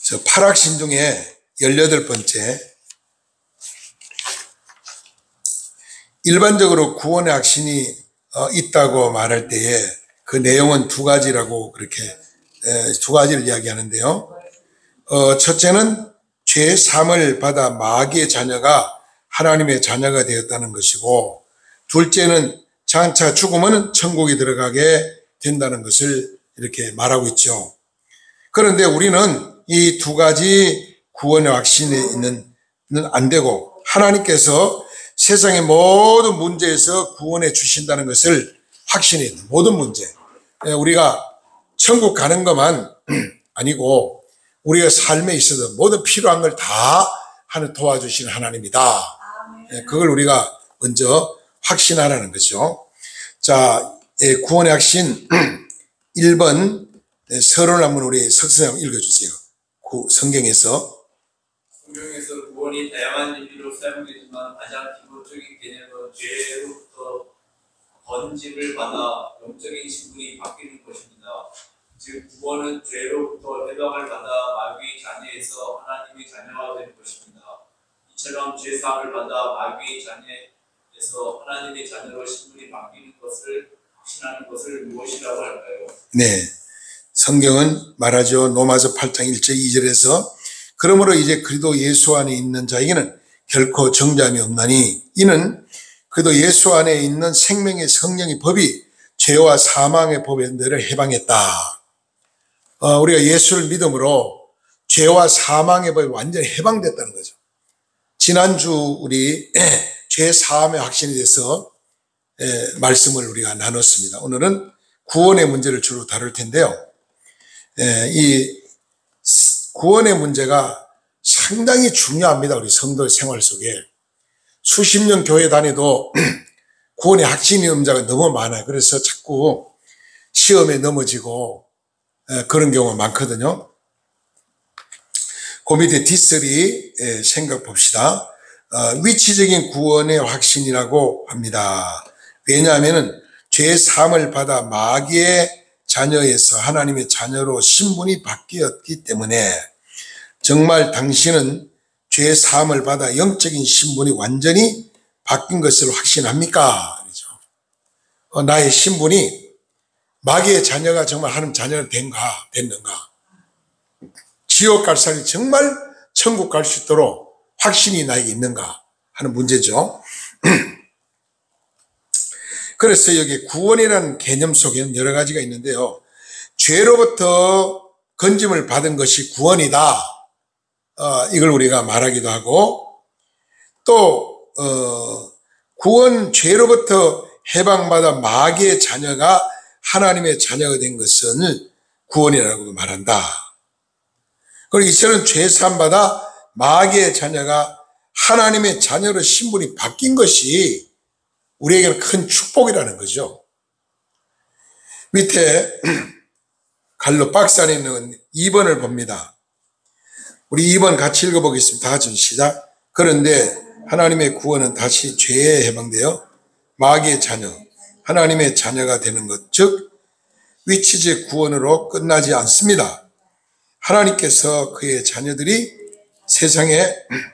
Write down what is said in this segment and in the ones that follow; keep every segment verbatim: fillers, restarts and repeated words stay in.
저 팔학신 중에 열여덟 번째, 일반적으로 구원의 확신이 있다고 말할 때에 그 내용은 두 가지라고 그렇게 두 가지를 이야기하는데요. 어, 첫째는 죄 사함을 받아 마귀의 자녀가 하나님의 자녀가 되었다는 것이고, 둘째는 장차 죽으면 천국에 들어가게 된다는 것을 이렇게 말하고 있죠. 그런데 우리는 이 두 가지 구원의 확신이 있는 안 되고, 하나님께서 세상의 모든 문제에서 구원해 주신다는 것을 확신해 있는 모든 문제, 우리가 천국 가는 것만 아니고 우리가 삶에 있어서 모든 필요한 걸 다 하는 도와주시는 하나님이다. 그걸 우리가 먼저 확신하라는 거죠. 자, 구원의 확신 일 번 서론을 한번 우리 석선생님 읽어주세요. 성경에서 성경에서 구원이 다양한 의미로 사용되지만 가장 기본적인 개념은 죄로부터 건짐을 받아 영적인 신분이 바뀌는 것입니다. 즉 구원은 죄로부터 해방을 받아 마귀의 자녀에서 하나님의 자녀가 되는 것입니다. 이처럼 죄 사함을 받아 마귀의 자녀에서 하나님의 자녀로 신분이 바뀌는 것을 확신하는 것을 무엇이라고 할까요? 네, 성경은 말하죠. 로마서 팔 장 일 절 이 절에서 그러므로 이제 그리스도 예수 안에 있는 자에게는 결코 정죄함이 없나니 이는 그리스도 예수 안에 있는 생명의 성령의 법이 죄와 사망의 법에 너를 해방했다. 어, 우리가 예수를 믿음으로 죄와 사망의 법이 완전히 해방됐다는 거죠. 지난주 우리 죄 사함의 확신에 대해서 에, 말씀을 우리가 나눴습니다. 오늘은 구원의 문제를 주로 다룰 텐데요. 에, 이 구원의 문제가 상당히 중요합니다. 우리 성도의 생활 속에. 수십 년 교회 다녀도 구원의 확신이 없는 자가 너무 많아요. 그래서 자꾸 시험에 넘어지고 그런 경우가 많거든요. 그 밑에 디 쓰리 생각 봅시다. 위치적인 구원의 확신이라고 합니다. 왜냐하면 죄 사함을 받아 마귀의 자녀에서 하나님의 자녀로 신분이 바뀌었기 때문에 정말 당신은 죄 사함을 받아 영적인 신분이 완전히 바뀐 것을 확신합니까? 그렇죠. 어, 나의 신분이 마귀의 자녀가 정말 하나님 자녀가 된가, 됐는가? 지옥 갈 사람이 정말 천국 갈 수 있도록 확신이 나에게 있는가 하는 문제죠. 그래서 여기 구원이라는 개념 속에는 여러 가지가 있는데요. 죄로부터 건짐을 받은 것이 구원이다. 어, 이걸 우리가 말하기도 하고, 또 어, 구원 죄로부터 해방받아 마귀의 자녀가 하나님의 자녀가 된 것은 구원이라고 말한다. 그리고 이처럼 죄 사함 받아 마귀의 자녀가 하나님의 자녀로 신분이 바뀐 것이 우리에게는 큰 축복이라는 거죠. 밑에 갈로 박스 안에 있는 이 번을 봅니다. 우리 이 번 같이 읽어보겠습니다. 다 같이 시작. 그런데 하나님의 구원은 다시 죄에 해방되어 마귀의 자녀, 하나님의 자녀가 되는 것, 즉 위치적 구원으로 끝나지 않습니다. 하나님께서 그의 자녀들이 세상에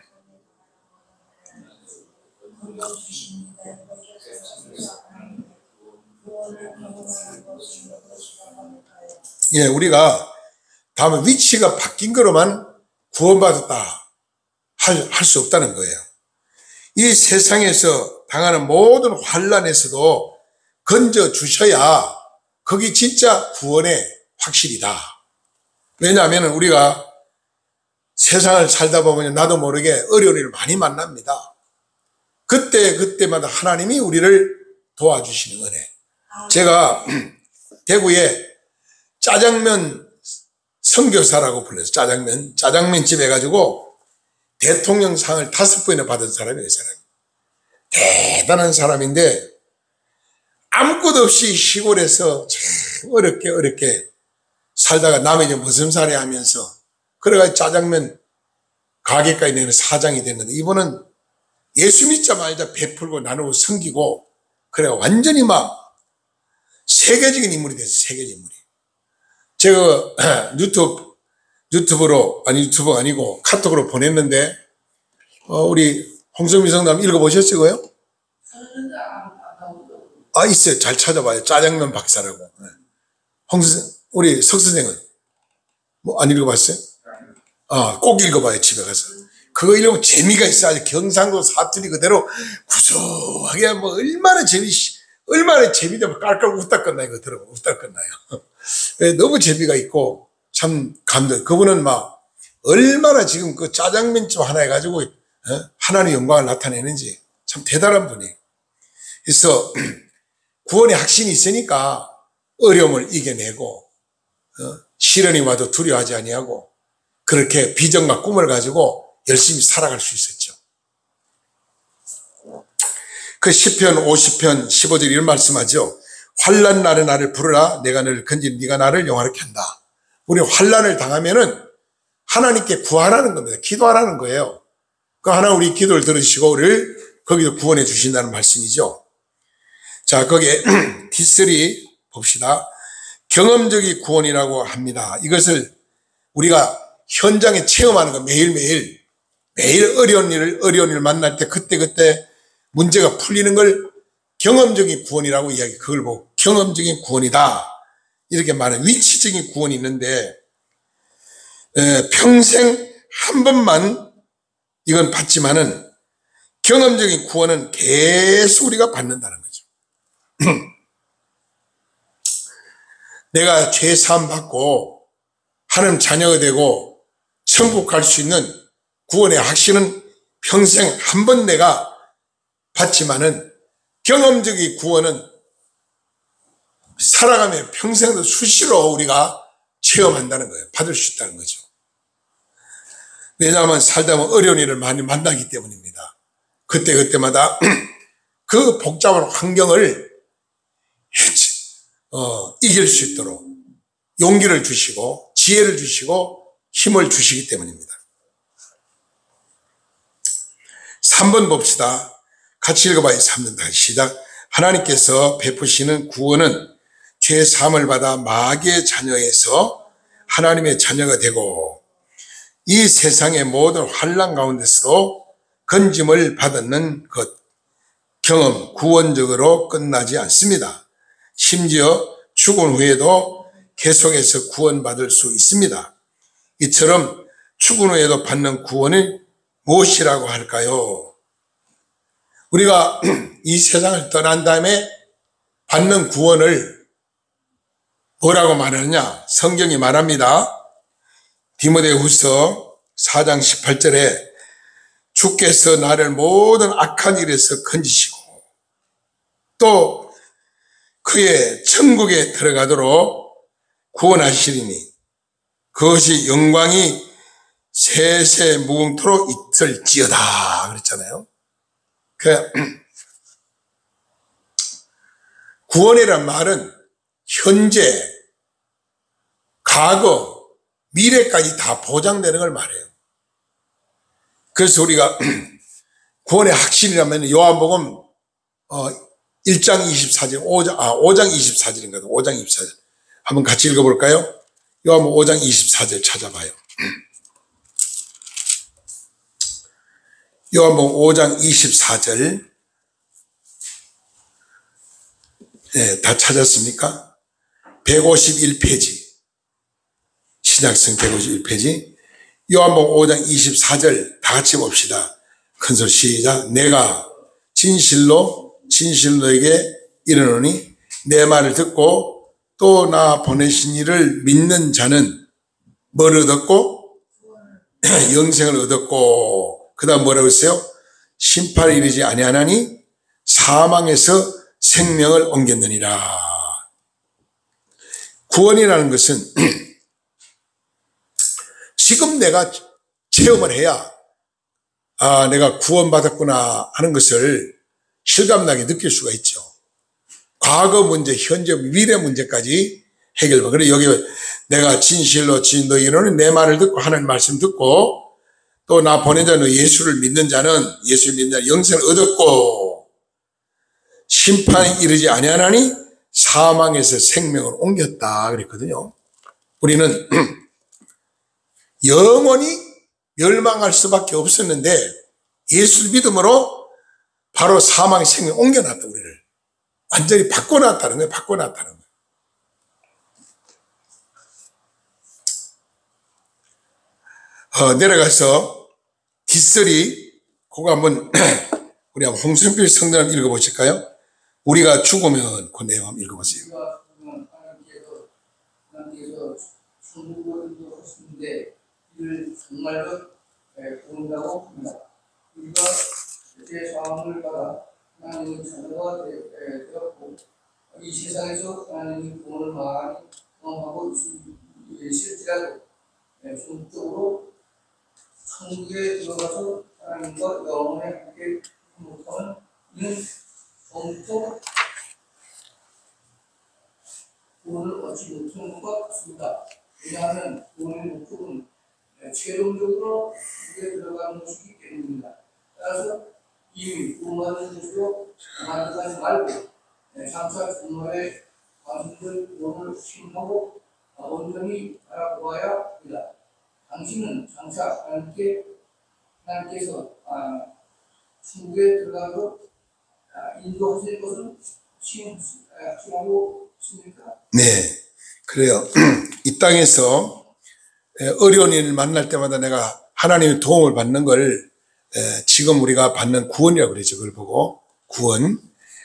예, 우리가 다음에 위치가 바뀐 거로만 구원받았다 할, 할 수 없다는 거예요. 이 세상에서 당하는 모든 환난에서도 건져 주셔야 그게 진짜 구원의 확실이다. 왜냐하면 우리가 세상을 살다 보면 나도 모르게 어려운 일을 많이 만납니다. 그때 그때마다 하나님이 우리를 도와주시는 은혜. 제가 대구에 짜장면 선교사라고 불러서 짜장면 짜장면 집 해가지고 대통령상을 다섯 번이나 받은 사람이에요. 이 사람이 대단한 사람인데 아무것도 없이 시골에서 참 어렵게 어렵게 살다가 남의 집 머슴살이 하면서 그래가지고 짜장면 가게까지 내는 사장이 됐는데, 이분은 예수 믿자마자 베풀고 나누고 섬기고 그래 완전히 막 세계적인 인물이 됐어요. 세계적인 인물이. 제가 유튜브 유튜브로, 아니 유튜브가 아니고 카톡으로 보냈는데, 어, 우리 홍성미 성남 읽어보셨어요? 아, 있어요. 잘 찾아봐요. 짜장면 박사라고. 네. 홍선, 우리 석 선생은? 뭐, 안 읽어봤어요? 아, 꼭 읽어봐요. 집에 가서. 그거 읽으면 재미가 있어요. 경상도 사투리 그대로 구수하게 뭐, 얼마나 재미, 얼마나 재미되면 깔깔 웃다 끝나요. 이거 들어보면 웃다 끝나요. 너무 재미가 있고, 참 감동. 그분은 막, 얼마나 지금 그 짜장면집 하나 해가지고, 어? 하나님의 영광을 나타내는지 참 대단한 분이에요. 그래서, 구원의 확신이 있으니까 어려움을 이겨내고, 어? 시련이 와도 두려워하지 아니하고, 그렇게 비전과 꿈을 가지고 열심히 살아갈 수 있었죠. 그 시편 오십 편 십오 절 이런 말씀하죠. 환난 날에 나를 부르라. 내가 너를 건진 네가 나를 영화롭게 한다. 우리 환난을 당하면은 하나님께 구하라는 겁니다. 기도하라는 거예요. 그 하나 우리 기도를 들으시고 우리를 거기서 구원해 주신다는 말씀이죠. 자, 거기에 디 쓰리 봅시다. 경험적인 구원이라고 합니다. 이것을 우리가 현장에 체험하는 거 매일매일, 매일 어려운 일을, 어려운 일을 만날 때 그때그때 문제가 풀리는 걸 경험적인 구원이라고 이야기, 그걸 보고 경험적인 구원이다. 이렇게 말하는 위치적인 구원이 있는데, 에, 평생 한 번만 이건 받지만은 경험적인 구원은 계속 우리가 받는다는 거죠. 내가 죄 사함 받고 하나님 자녀가 되고 천국 갈 수 있는 구원의 확신은 평생 한 번 내가 받지만은 경험적인 구원은 살아가며 평생도 수시로 우리가 체험한다는 거예요. 받을 수 있다는 거죠. 왜냐하면 살다 보면 어려운 일을 많이 만나기 때문입니다. 그때그때마다 그 복잡한 환경을 어, 이길 수 있도록 용기를 주시고 지혜를 주시고 힘을 주시기 때문입니다. 삼 번 봅시다. 같이 읽어봐요. 삼 번 다시 시작. 하나님께서 베푸시는 구원은 죄 사함을 받아 마귀의 자녀에서 하나님의 자녀가 되고 이 세상의 모든 환난 가운데서도 건짐을 받는 것, 경험, 구원적으로 끝나지 않습니다. 심지어 죽은 후에도 계속해서 구원받을 수 있습니다. 이처럼 죽은 후에도 받는 구원이 무엇이라고 할까요? 우리가 이 세상을 떠난 다음에 받는 구원을 뭐라고 말하느냐? 성경이 말합니다. 디모데후서 사 장 십팔 절에 주께서 나를 모든 악한 일에서 건지시고 또 그의 천국에 들어가도록 구원하시리니 그것이 영광이 세세 무궁토록 있을지어다 그랬잖아요. 그 구원이란 말은 현재, 과거, 미래까지 다 보장되는 걸 말해요. 그래서 우리가 구원의 확신이라면 요한복음 어, 일 장 이십사 절, 오 장, 아, 오 장 이십사 절인가, 오 장 이십사 절. 한번 같이 읽어볼까요? 요한복음 오 장 이십사 절 찾아봐요. 요한복음 오 장 이십사 절. 네, 다 찾았습니까? 백오십일 페이지. 신약성 백오십일 페이지. 요한복음 오 장 이십사 절 다 같이 봅시다. 큰 소리 시작. 내가 진실로 진실로 너에게 이르노니 내 말을 듣고 또 나 보내신 이를 믿는 자는 뭘 얻었고? 영생을 얻었고 그 다음 뭐라고 했어요? 심판에 이르지 아니하나니 사망에서 생명을 옮겼느니라. 구원이라는 것은 지금 내가 체험을 해야 아 내가 구원받았구나 하는 것을 실감나게 느낄 수가 있죠. 과거 문제, 현재, 미래 문제까지 해결받고 그래 여기 내가 진실로 진도 이르노니 내 말을 듣고 하나님 말씀 듣고 또 나 보낸 자는 예수를 믿는 자는 예수를 믿는 자는 영생을 얻었고 심판에 이르지 아니하나니 사망에서 생명을 옮겼다 그랬거든요. 우리는 영원히 멸망할 수밖에 없었는데 예수를 믿음으로 바로 사망의 생명을 옮겨놨다. 우리를 완전히 바꿔놨다는 거예요. 바꿔놨다는 거예요. 어, 내려가서 뒷설이 그거 한번 우리 한번 홍성필 성경 한번 읽어보실까요? 우리가 죽으면 그 내용 한번 읽어보세요. 우리가 죽으면 하나님께서 하나님께서 천국을 인도하시는데 이를 정말로 본다고 합니다. 우리가 제 사함을 받아 하나님의 자녀가 되었고 이 세상에서 하나님의 구원을 많이 경험하고 있을지라도 종적으로 천국에 들어가서 하나님과 영원히 함께 못하면 이는 영적 구원을 얻지 못하는 것 같습니다. 왜냐하면 구원의 목적은 최종적으로 천국에 들어가는 것이기 때문입니다. 따라서 이미 구원받은 것으로 만족하지 말고 장차 정말의 관심을 구원을 신하고 온전히 알아보아야 합니다. 당신은 장차 하나님께, 하나님께서 아, 천국에 들어가서 아, 인도하실 것은 확신하고 있습니까? 네, 그래요. 이 땅에서 어려운 일을 만날 때마다 내가 하나님의 도움을 받는 걸 지금 우리가 받는 구원이라고 그러죠. 그걸 보고 구원.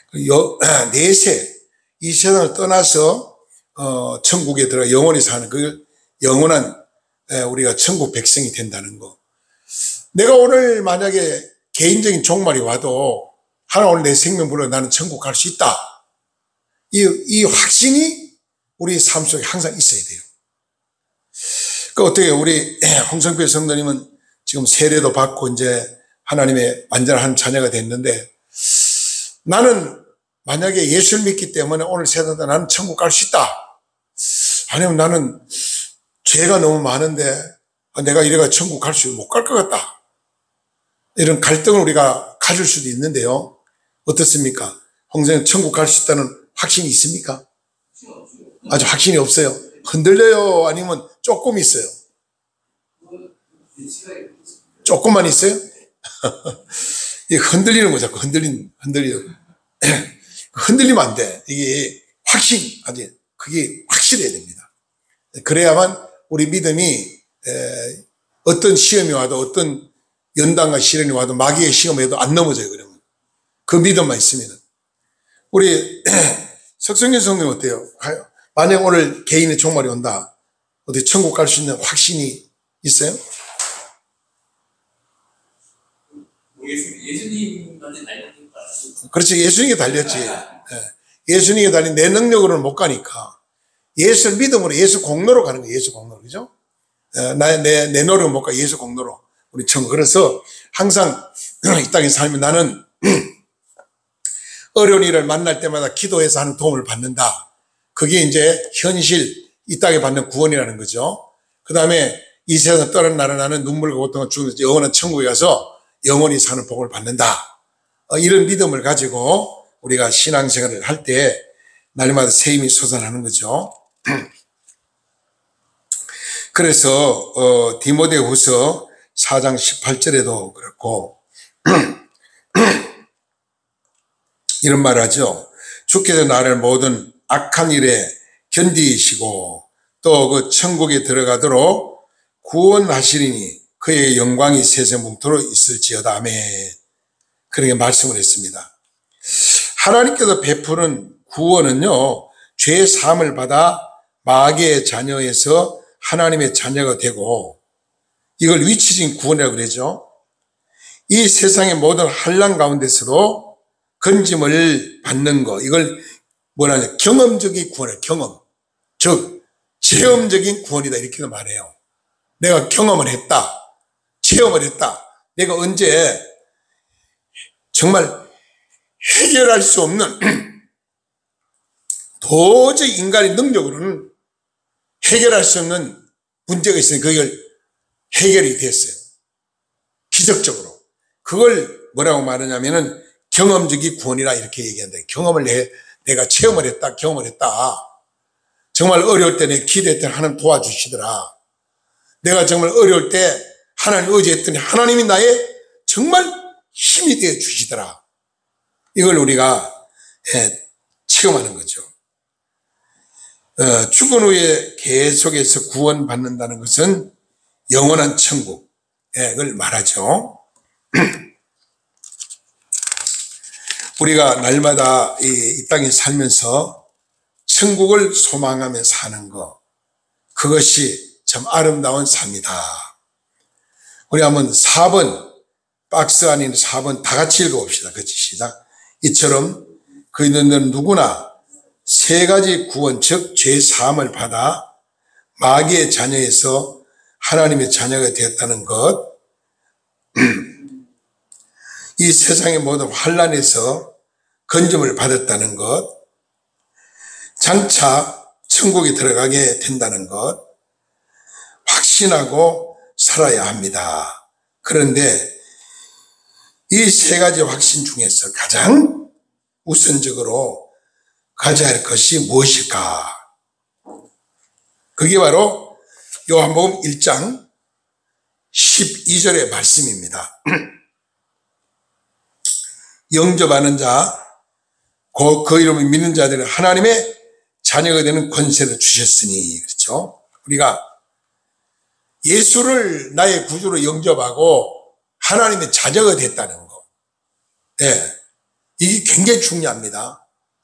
내세 이 세상을 떠나서 어, 천국에 들어가 영원히 사는 그 영원한 우리가 천국 백성이 된다는 거. 내가 오늘 만약에 개인적인 종말이 와도 하나 오늘 내 생명 불어 나는 천국 갈 수 있다. 이, 이 확신이 우리 삶 속에 항상 있어야 돼요. 그 어떻게 우리 홍성필 성도님은 지금 세례도 받고 이제 하나님의 완전한 자녀가 됐는데 나는 만약에 예수를 믿기 때문에 오늘 세상에 나는 천국 갈 수 있다. 아니면 나는 죄가 너무 많은데 내가 이래가 천국 갈 수 못 갈 것 같다. 이런 갈등을 우리가 가질 수도 있는데요. 어떻습니까? 홍성님 천국 갈 수 있다는 확신이 있습니까? 아주 확신이 없어요. 흔들려요? 아니면 조금 있어요? 조금만 있어요? 이게 흔들리는 거 자꾸 흔들린, 흔들려. 흔들리면 안 돼. 이게 확신, 아주 그게 확실해야 됩니다. 그래야만 우리 믿음이 어떤 시험이 와도 어떤 연단과 시련이 와도 마귀의 시험에도 안 넘어져요. 그러면 그 믿음만 있으면. 우리 석성현 성님 어때요? 만약 오늘 개인의 종말이 온다. 어디 천국 갈 수 있는 확신이 있어요? 예수님한테 달리니까. 그렇지. 예수님께 달렸지. 예수님께 달린 내 능력으로는 못 가니까. 예수 믿음으로 예수 공로로 가는 거예요. 예수 공로로. 그죠? 나의 내, 내 노력은 못 가. 예수 공로로. 우리 천국. 그래서 항상 이 땅에 살면 나는 어려운 일을 만날 때마다 기도해서 하는 도움을 받는다. 그게 이제 현실, 이 땅에 받는 구원이라는 거죠. 그 다음에 이 세상 떠난 나를 나는 눈물과 고통을 죽는 영원한 천국에 가서 영원히 사는 복을 받는다. 이런 믿음을 가지고 우리가 신앙생활을 할 때 날마다 새 힘이 솟아나는 거죠. 그래서 어, 디모데후서 사 장 십팔 절에도 그렇고 이런 말을 하죠. 주께서 나를 모든 악한 일에 견디시고 또 그 천국에 들어가도록 구원하시리니 그의 영광이 세세뭉토록 있을지어다. 아멘. 그렇게 말씀을 했습니다. 하나님께서 베푸는 구원은요, 죄 사함을 받아 마귀의 자녀에서 하나님의 자녀가 되고, 이걸 위치적인 구원이라고 그러죠. 이 세상의 모든 환난 가운데서도 건짐을 받는 거, 이걸 뭐라냐, 경험적인 구원이에요. 경험. 즉 체험적인 구원이다, 이렇게도 말해요. 내가 경험을 했다, 체험을 했다. 내가 언제 정말 해결할 수 없는 도저히 인간의 능력으로는 해결할 수 없는 문제가 있으니 그걸 해결이 됐어요. 기적적으로. 그걸 뭐라고 말하냐면은 경험적인 구원이라 이렇게 얘기한다. 경험을 해, 내가 체험을 했다, 경험을 했다. 정말 어려울 때 내 기도할 때 하나님 도와주시더라. 내가 정말 어려울 때 하나님 의지했더니 하나님이 나의 정말 힘이 되어 주시더라. 이걸 우리가 예, 체험하는 거죠. 어, 죽은 후에 계속해서 구원받는다는 것은 영원한 천국을 말하죠. 우리가 날마다 이, 이 땅에 살면서 천국을 소망하며 사는 것, 그것이 참 아름다운 삶이다. 우리 한번 사 번, 박스 안에 사 번 다 같이 읽어봅시다. 그치? 시작. 이처럼 그들은 누구나 세 가지 구원, 즉 죄사함을 받아 마귀의 자녀에서 하나님의 자녀가 되었다는 것, 이 세상의 모든 환난에서 건짐을 받았다는 것, 장차 천국에 들어가게 된다는 것 확신하고 살아야 합니다. 그런데 이 세 가지 확신 중에서 가장 우선적으로 가져야 할 것이 무엇일까? 그게 바로 요한복음 일 장 십이 절의 말씀입니다. 영접하는 자, 그, 그 이름을 믿는 자들은 하나님의 자녀가 되는 권세를 주셨으니, 그렇죠? 우리가 예수를 나의 구주로 영접하고 하나님의 자녀가 됐다는 거. 예. 이게 굉장히 중요합니다.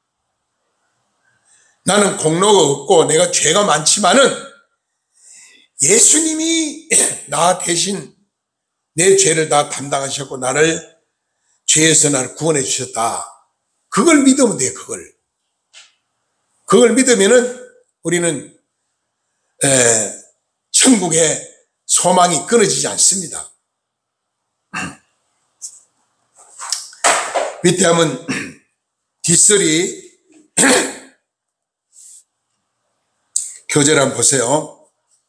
나는 공로가 없고 내가 죄가 많지만은 예수님이 나 대신 내 죄를 다 담당하셨고 나를 죄에서 나를 구원해 주셨다. 그걸 믿으면 돼, 그걸. 그걸 믿으면은 우리는 에, 천국의 소망이 끊어지지 않습니다. 밑에 하면 뒷설이 교재를 한번 보세요.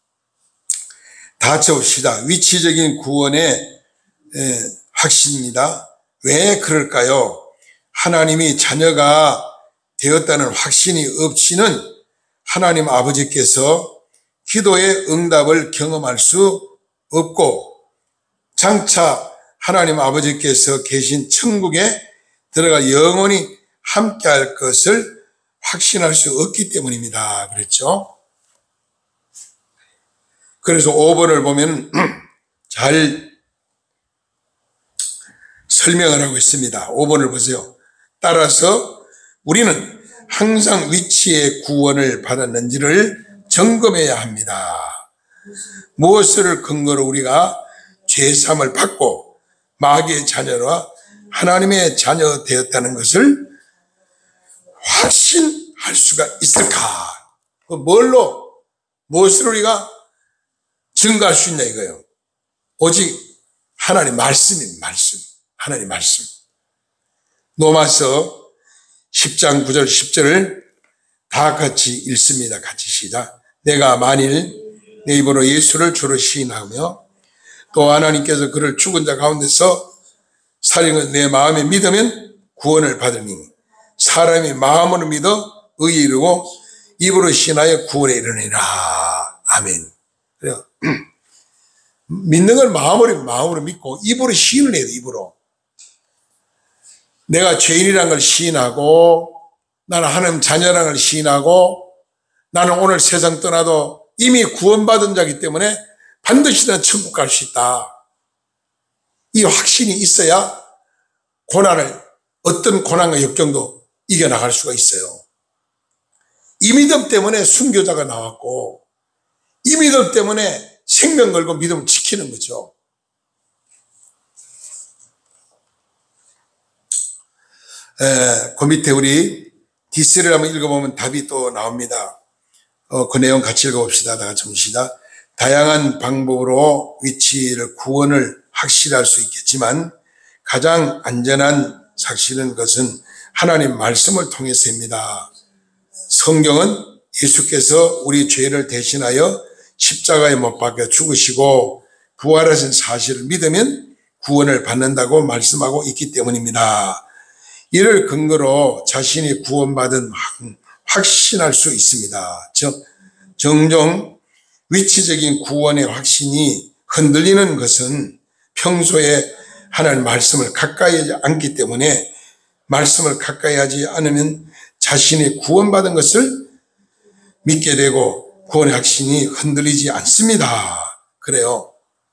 다 같이 봅시다. 위치적인 구원의 확신입니다. 왜 그럴까요? 하나님이 자녀가 되었다는 확신이 없이는 하나님 아버지께서 기도의 응답을 경험할 수 없고 장차 하나님 아버지께서 계신 천국에 들어가 영원히 함께할 것을 확신할 수 없기 때문입니다. 그렇죠? 그래서 오 번을 보면 잘 설명을 하고 있습니다. 오 번을 보세요. 따라서 우리는 항상 위치의 구원을 받았는지를 점검해야 합니다. 무엇을 근거로 우리가 죄사함을 받고 마귀의 자녀와 하나님의 자녀 되었다는 것을 확신할 수가 있을까? 뭘로, 무엇을 우리가 증거할 수 있냐 이거예요. 오직 하나님 말씀입니다. 말씀. 하나님 말씀. 로마서 십 장 구 절 십 절을 다 같이 읽습니다. 같이 시작. 내가 만일 내 입으로 예수를 주로 시인하며 또 하나님께서 그를 죽은 자 가운데서 살린 것을 내 마음에 믿으면 구원을 받으니 사람이 마음으로 믿어 의에 이르고 입으로 시인하여 구원에 이르니라. 아멘. 그래요. 믿는 걸 마음으로 마음으로 믿고 입으로 시인을 해야 돼. 입으로. 내가 죄인이라는 걸 시인하고 나는 하나님 자녀라는 걸 시인하고 나는 오늘 세상 떠나도 이미 구원받은 자이기 때문에 반드시 난 천국 갈 수 있다. 이 확신이 있어야 고난을 어떤 고난과 역경도 이겨나갈 수가 있어요. 이 믿음 때문에 순교자가 나왔고 이 믿음 때문에 생명 걸고 믿음을 지키는 거죠. 에, 그 밑에 우리 디스를 한번 읽어보면 답이 또 나옵니다. 어, 그 내용 같이 읽어봅시다. 다 같이 봅시다. 다양한 방법으로 위치를 구원을 확실할 수 있겠지만 가장 안전한 사실은 것은 하나님 말씀을 통해서입니다. 성경은 예수께서 우리 죄를 대신하여 십자가에 못 박혀 죽으시고 부활하신 사실을 믿으면 구원을 받는다고 말씀하고 있기 때문입니다. 이를 근거로 자신이 구원받은 확신할 수 있습니다. 즉 종종 위치적인 구원의 확신이 흔들리는 것은 평소에 하나님 말씀을 가까이 하지 않기 때문에 말씀을 가까이 하지 않으면 자신의 구원받은 것을 믿게 되고 구원의 확신이 흔들리지 않습니다. 그래요.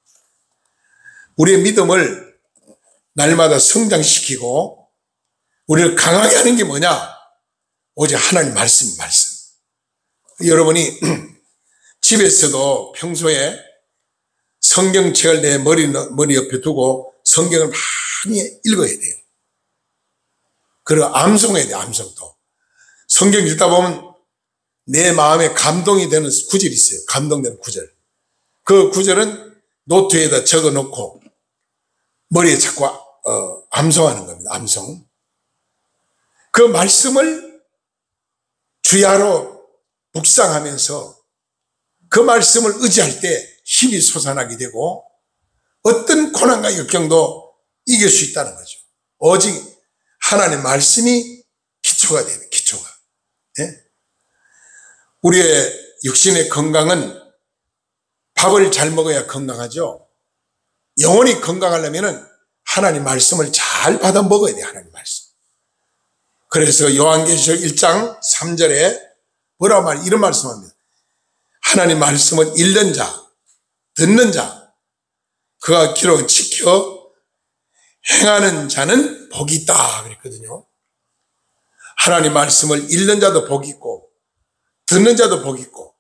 우리의 믿음을 날마다 성장시키고 우리를 강하게 하는 게 뭐냐? 오직 하나님 말씀, 말씀. 여러분이 집에서도 평소에 성경책을 내 머리, 머리 옆에 두고 성경을 많이 읽어야 돼요. 그리고 암송해야 돼요, 암송도. 성경 읽다 보면 내 마음에 감동이 되는 구절이 있어요. 감동되는 구절. 그 구절은 노트에다 적어 놓고 머리에 자꾸 어, 암송하는 겁니다. 암송. 그 말씀을 주야로 묵상하면서 그 말씀을 의지할 때 힘이 솟아나게 되고 어떤 고난과 역경도 이길 수 있다는 거죠. 오직 하나님의 말씀이 기초가 돼요. 기초가. 예? 우리의 육신의 건강은 밥을 잘 먹어야 건강하죠. 영혼이 건강하려면 하나님 말씀을 잘 받아 먹어야 돼요. 하나님 말씀. 그래서 요한계시록 일 장 삼 절에 뭐라고 말, 이런 말씀합니다. 하나님 말씀을 읽는 자, 듣는 자, 그가 기록 지켜 행하는 자는 복이 있다 그랬거든요. 하나님 말씀을 읽는 자도 복이 있고 듣는 자도 복이 있고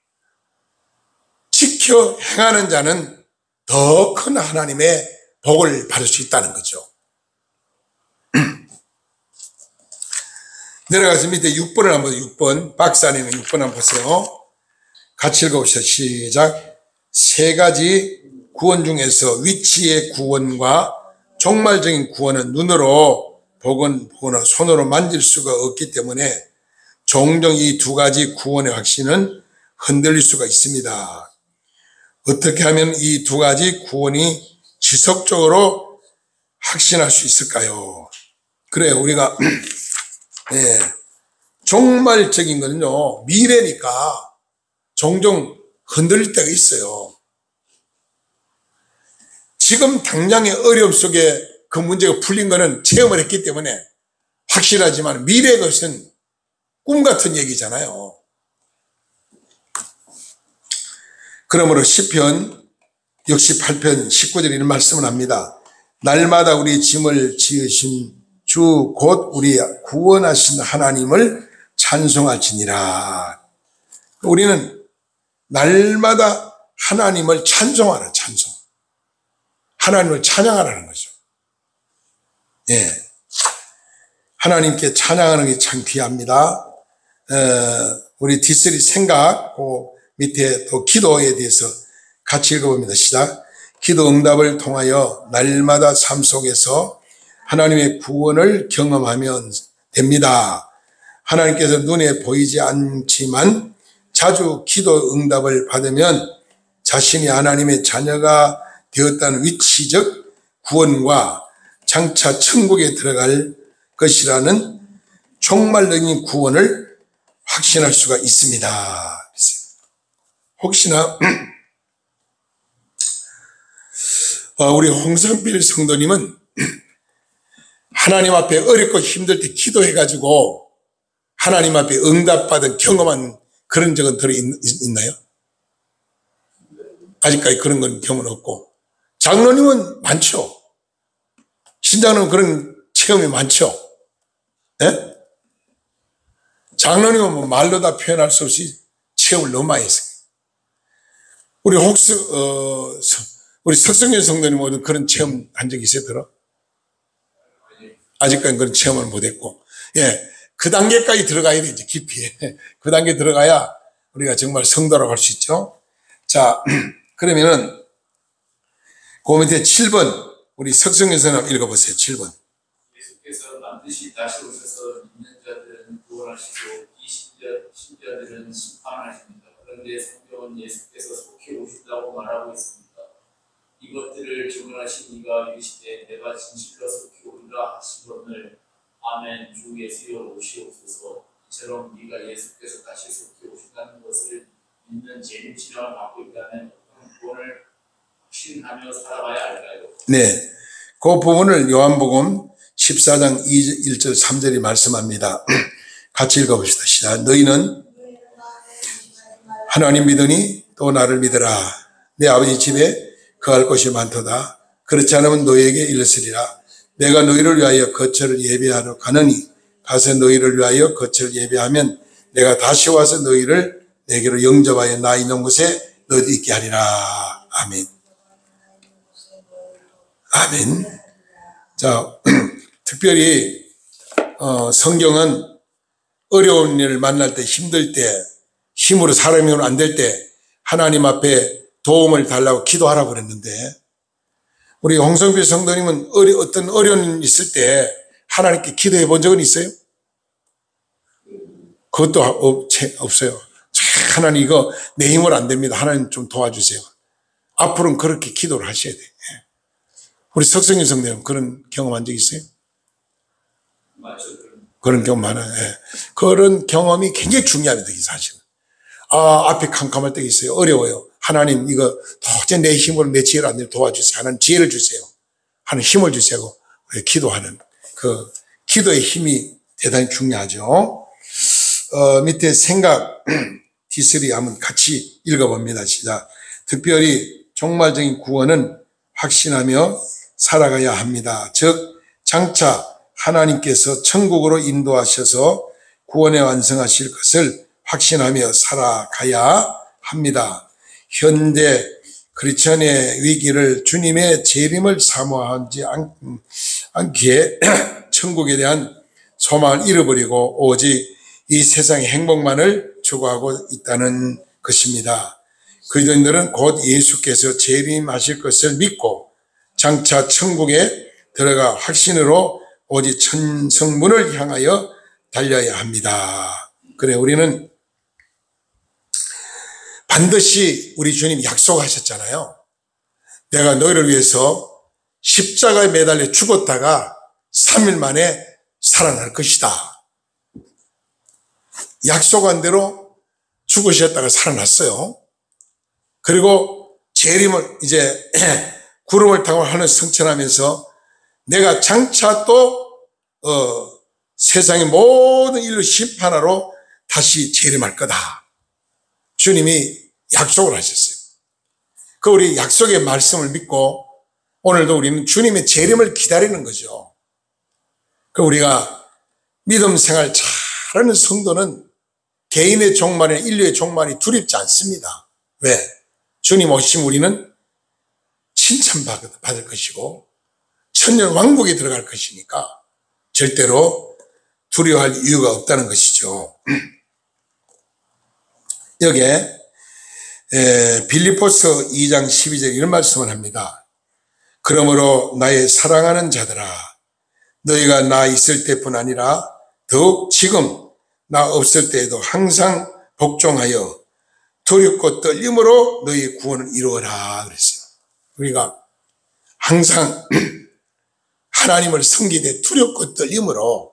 지켜 행하는 자는 더 큰 하나님의 복을 받을 수 있다는 거죠. 내려가서 밑에 육 번을 한번 육 번 박스 안에 있는 육 번 한번 보세요. 같이 읽어봅시다. 시작. 세 가지 구원 중에서 위치의 구원과 종말적인 구원은 눈으로 보건 보거나 손으로 만질 수가 없기 때문에 종종 이 두 가지 구원의 확신은 흔들릴 수가 있습니다. 어떻게 하면 이 두 가지 구원이 지속적으로 확신할 수 있을까요? 그래요. 우리가 예, 종말적인 거는요, 미래니까 종종 흔들릴 때가 있어요. 지금 당장의 어려움 속에 그 문제가 풀린 거는 체험을 했기 때문에 확실하지만 미래의 것은 꿈 같은 얘기잖아요. 그러므로 시편 육십팔 편 십구 절에 이런 말씀을 합니다. 날마다 우리 짐을 지으신 주 곧 우리 구원하신 하나님을 찬송할지니라. 우리는 날마다 하나님을 찬송하라, 찬송. 하나님을 찬양하라는 거죠. 예. 하나님께 찬양하는 게 참 귀합니다. 어, 우리 뒷소리 생각, 그 밑에 또 기도에 대해서 같이 읽어봅니다. 시작. 기도 응답을 통하여 날마다 삶 속에서 하나님의 구원을 경험하면 됩니다. 하나님께서 눈에 보이지 않지만 자주 기도 응답을 받으면 자신이 하나님의 자녀가 되었다는 위치적 구원과 장차 천국에 들어갈 것이라는 종말적인 구원을 확신할 수가 있습니다. 혹시나 우리 홍성필 성도님은 하나님 앞에 어렵고 힘들 때 기도해가지고 하나님 앞에 응답받은 경험한 그런 적은 들어있나요? 아직까지 그런 건 경험은 없고. 장로님은 많죠. 신장로는 그런 체험이 많죠. 예? 장로님은 뭐 말로 다 표현할 수 없이 체험을 너무 많이 했어요. 우리 혹시, 어, 우리 석성현 성도님은 그런 체험 한 적 있어요, 들어? 아직까지 그런 체험을 못 했고. 예. 그 단계까지 들어가야 돼, 이제 깊이. 그 단계 들어가야 우리가 정말 성도라고 할 수 있죠. 자, 그러면은, 그 밑에 칠 번, 우리 석성현 선생님 읽어보세요, 칠 번. 예수께서 반드시 다시 오셔서 믿는 자들은 구원하시고 이신자들은 심판하십니다. 그런데 성경은 예수께서 속히 오신다고 말하고 있습니다. 이것들을 증언하신 이가 이르시되 내가 진실로 속히 오리라 하시거늘 아멘. 주 예수여 오시옵소서. 이처럼 네가 예수께서 다시 속히 오신다는 것을 있는 재림 치료를 받고 있다면 어떤 구원을 확신하며 살아가야 할까요? 네, 그 부분을 요한복음 십사 장 일 절 삼 절이 말씀합니다. 같이 읽어봅시다. 시작. 너희는 하나님 믿으니 또 나를 믿으라. 내 아버지 집에 거할 곳이 많도다. 그렇지 않으면 너희에게 일렀으리라. 내가 너희를 위하여 거처를 예비하러 가느니 가서 너희를 위하여 거처를 예비하면 내가 다시 와서 너희를 내게로 영접하여 나 있는 곳에 너희도 있게 하리라. 아멘. 아멘. 자, 특별히 어, 성경은 어려운 일을 만날 때, 힘들 때, 힘으로 사람이 안 될 때 하나님 앞에 도움을 달라고 기도하라고 그랬는데, 우리 홍성필 성도님은 어리, 어떤 어려운 일이 있을 때 하나님께 기도해 본 적은 있어요? 그것도 없, 없어요. 하나님 이거 내 힘으로 안 됩니다. 하나님 좀 도와주세요. 앞으로는 그렇게 기도를 하셔야 돼요. 우리 석성인 성도님 그런 경험한 적 있어요? 맞죠. 그런 경험 많아요. 예. 그런 경험이 굉장히 중요합니다. 사실은. 아, 앞에 캄캄할 때가 있어요. 어려워요. 하나님 이거 도저히 내 힘으로 내 지혜로 안 돼요. 도와주세요. 하나님 지혜를 주세요. 하나님 힘을 주세요. 우리 기도하는 그 기도의 힘이 대단히 중요하죠. 어, 밑에 생각 디스리 한번 같이 읽어봅니다. 시작. 특별히 종말적인 구원은 확신하며 살아가야 합니다. 즉 장차 하나님께서 천국으로 인도하셔서 구원에 완성하실 것을 확신하며 살아가야 합니다. 현대 크리스천의 위기를 주님의 재림을 사모하지 않기에 천국에 대한 소망을 잃어버리고 오직 이 세상의 행복만을 추구하고 있다는 것입니다. 그리스도인들은 곧 예수께서 재림하실 것을 믿고 장차 천국에 들어가 확신으로 오직 천성문을 향하여 달려야 합니다. 그래, 우리는 반드시 우리 주님이 약속하셨잖아요. 내가 너희를 위해서 십자가에 매달려 죽었다가 삼 일 만에 살아날 것이다. 약속한 대로 죽으셨다가 살아났어요. 그리고 재림을 이제 구름을 타고 하늘 승천하면서 내가 장차 또 어, 세상의 모든 인류 심판하러 다시 재림할 거다. 주님이 약속을 하셨어요. 그 우리 약속의 말씀을 믿고 오늘도 우리는 주님의 재림을 기다리는 거죠. 그 우리가 믿음 생활 잘하는 성도는 개인의 종말이나 인류의 종말이 두렵지 않습니다. 왜? 주님 오시면 우리는 칭찬받을 것이고 천년 왕국에 들어갈 것이니까 절대로 두려워할 이유가 없다는 것이죠. 여기에 빌립보서 이 장 십이 절 이런 말씀을 합니다. 그러므로 나의 사랑하는 자들아, 너희가 나 있을 때뿐 아니라 더욱 지금 나 없을 때에도 항상 복종하여 두렵고 떨림으로 너희의 구원을 이루어라 그랬어요. 우리가 항상 하나님을 섬기되 두렵고 떨림으로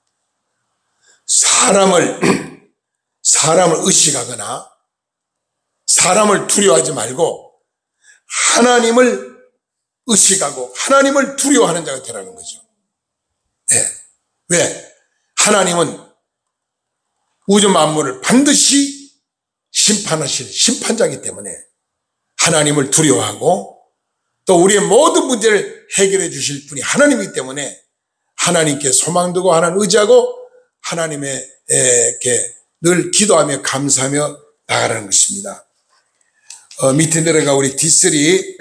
사람을 사람을 의식하거나 사람을 두려워하지 말고 하나님을 의식하고 하나님을 두려워하는 자가 되라는 거죠. 네. 왜? 하나님은 우주 만물을 반드시 심판하실 심판자이기 때문에 하나님을 두려워하고 또 우리의 모든 문제를 해결해 주실 분이 하나님이기 때문에 하나님께 소망 두고 하나님 의지하고 하나님에게 늘 기도하며 감사하며 나가라는 것입니다. 어, 밑에 내려가 우리 뒷설이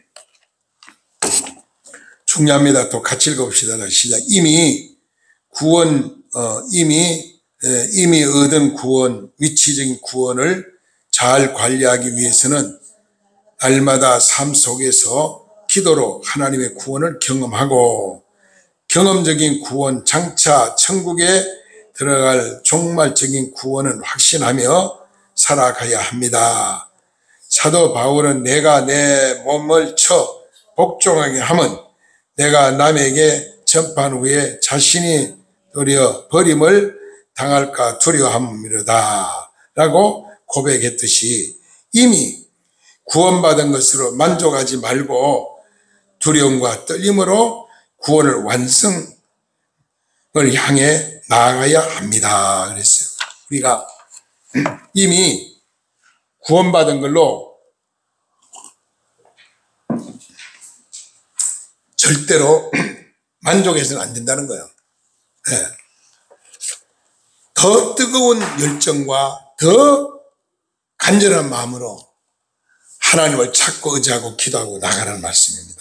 중요합니다. 또 같이 읽어봅시다. 시작. 이미 구원, 어, 이미 에, 이미 얻은 구원, 위치적인 구원을 잘 관리하기 위해서는 날마다 삶 속에서 기도로 하나님의 구원을 경험하고 경험적인 구원, 장차 천국에 들어갈 종말적인 구원은 확신하며 살아가야 합니다. 사도 바울은 내가 내 몸을 쳐 복종하게 하면 내가 남에게 전파한 후에 자신이 도리어 버림을 당할까 두려워함이로다 라고 고백했듯이 이미 구원받은 것으로 만족하지 말고 두려움과 떨림으로 구원을 완성을 향해 나아가야 합니다. 그랬어요. 우리가 이미 구원받은 걸로 절대로 만족해서는 안 된다는 거예요. 네. 더 뜨거운 열정과 더 간절한 마음으로 하나님을 찾고 의지하고 기도하고 나가라는 말씀입니다.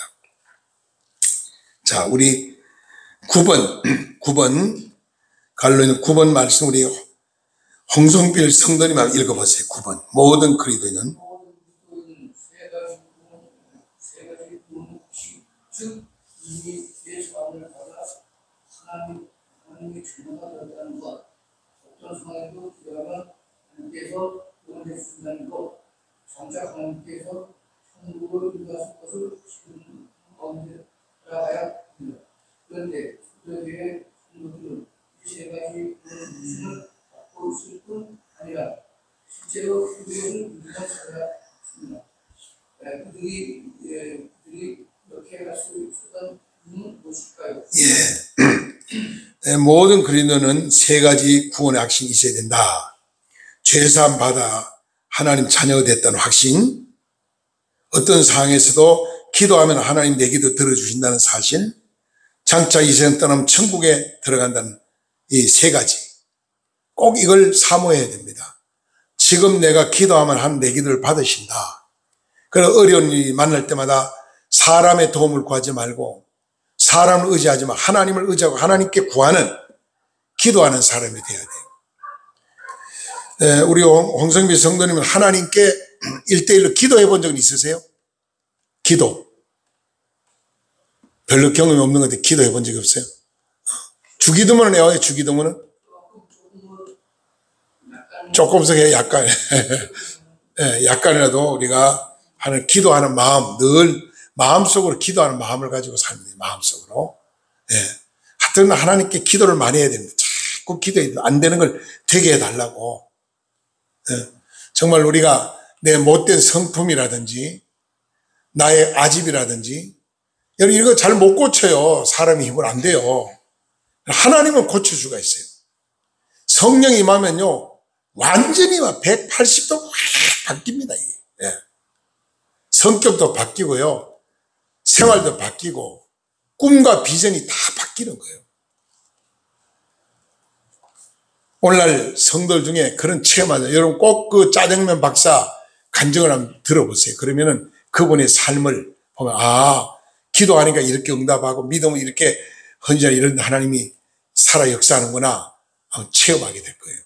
자, 우리 구 번, 구 번, 갈로는 구 번 말씀 우리 홍성필 성도님 한번 읽어보세요. 구 번. 모든 그리스도인은 세 가지 구원, 세 가지 구원, 즉 이미 예수 안을 받아 하나님, 하나님의 주권가 되었다는 것, 어떤 상황에도 기도하면 하나님께서 구원해 주신다는 것, 정작 하나님께서 천국을 인도하실 것을 지금 가운데 따라가야 합니다. 그런데 그들의 성도들은 이 세 가지 구원 주심을 받고 있을 뿐 아니라 실제로 그들을 인도하 찾아야 합니다. 그들이, 예, 그들이 이렇게 할 수 있었던 이유는 무엇일까요? 예. 네, 모든 그리스도는 세 가지 구원의 확신이 있어야 된다. 죄사함 받아 하나님 자녀가 됐다는 확신, 어떤 상황에서도 기도하면 하나님 내 기도 들어주신다는 사실, 장차 이 세상 떠나면 천국에 들어간다는 이 세 가지, 꼭 이걸 사모해야 됩니다. 지금 내가 기도하면 하나님 내 기도를 받으신다. 그래서 어려운 일이 만날 때마다 사람의 도움을 구하지 말고 사람을 의지하지 마. 하나님을 의지하고 하나님께 구하는, 기도하는 사람이 돼야 돼요. 네, 우리 홍성비 성도님은 하나님께 일대일로 기도해 본 적은 있으세요? 기도. 별로 경험이 없는 건데 기도해 본 적이 없어요? 주기도문은 해요, 주기도문은? 조금씩 해, 약간. 네, 약간이라도 우리가 하는, 기도하는 마음, 늘 마음속으로 기도하는 마음을 가지고 사는 거예요, 마음속으로. 예. 하여튼 하나님께 기도를 많이 해야 됩니다. 자꾸 기도해, 안 되는 걸 되게 해달라고. 예. 정말 우리가 내 못된 성품이라든지, 나의 아집이라든지, 여러분 이거 잘 못 고쳐요. 사람이 힘을 안 돼요. 하나님은 고칠 수가 있어요. 성령이 임하면요, 완전히 막 백팔십 도 확 바뀝니다, 이게. 예. 성격도 바뀌고요, 생활도 바뀌고, 꿈과 비전이 다 바뀌는 거예요. 오늘날 성도들 중에 그런 체험하죠. 여러분 꼭 그 짜장면 박사 간증을 한번 들어보세요. 그러면은 그분의 삶을 보면, 아, 기도하니까 이렇게 응답하고 믿음은 이렇게 헌신하 이런 하나님이 살아 역사하는구나 체험하게 될 거예요.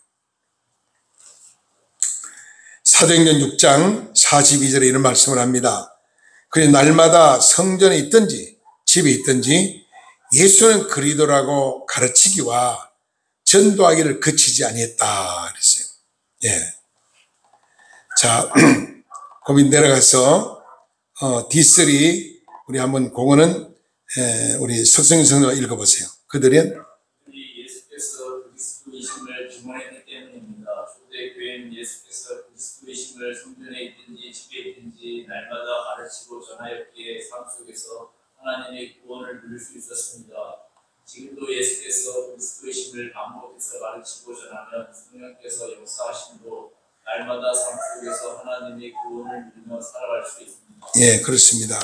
사도행전 육 장 사십이 절에 이런 말씀을 합니다. 그래서 날마다 성전에 있든지 집에 있든지 예수는 그리스도라고 가르치기와 전도하기를 그치지 아니했다 그랬어요. 예. 자, 거기 내려가서 어, 디 쓰리 우리 한번 그거는 에, 우리 석성인 성도가 읽어보세요. 그들은 우리 예수께서 그리스도이심을 증언했기 때문입니다. 초대 교회는 예수께서 그리스도이심을 성전에 있든지 집에 있든지 날마다 가르치고 전하였기에 삶 속에서 하나님의 구원을 누릴 수 있었습니다. 지금도 예수께서 그리스도이심을 반복해서 가르치고 전하면 성령께서 역사하심으로 날마다 삶 속에서 하나님의 구원을 누리며 살아갈 수 있습니다. 예, 그렇습니다.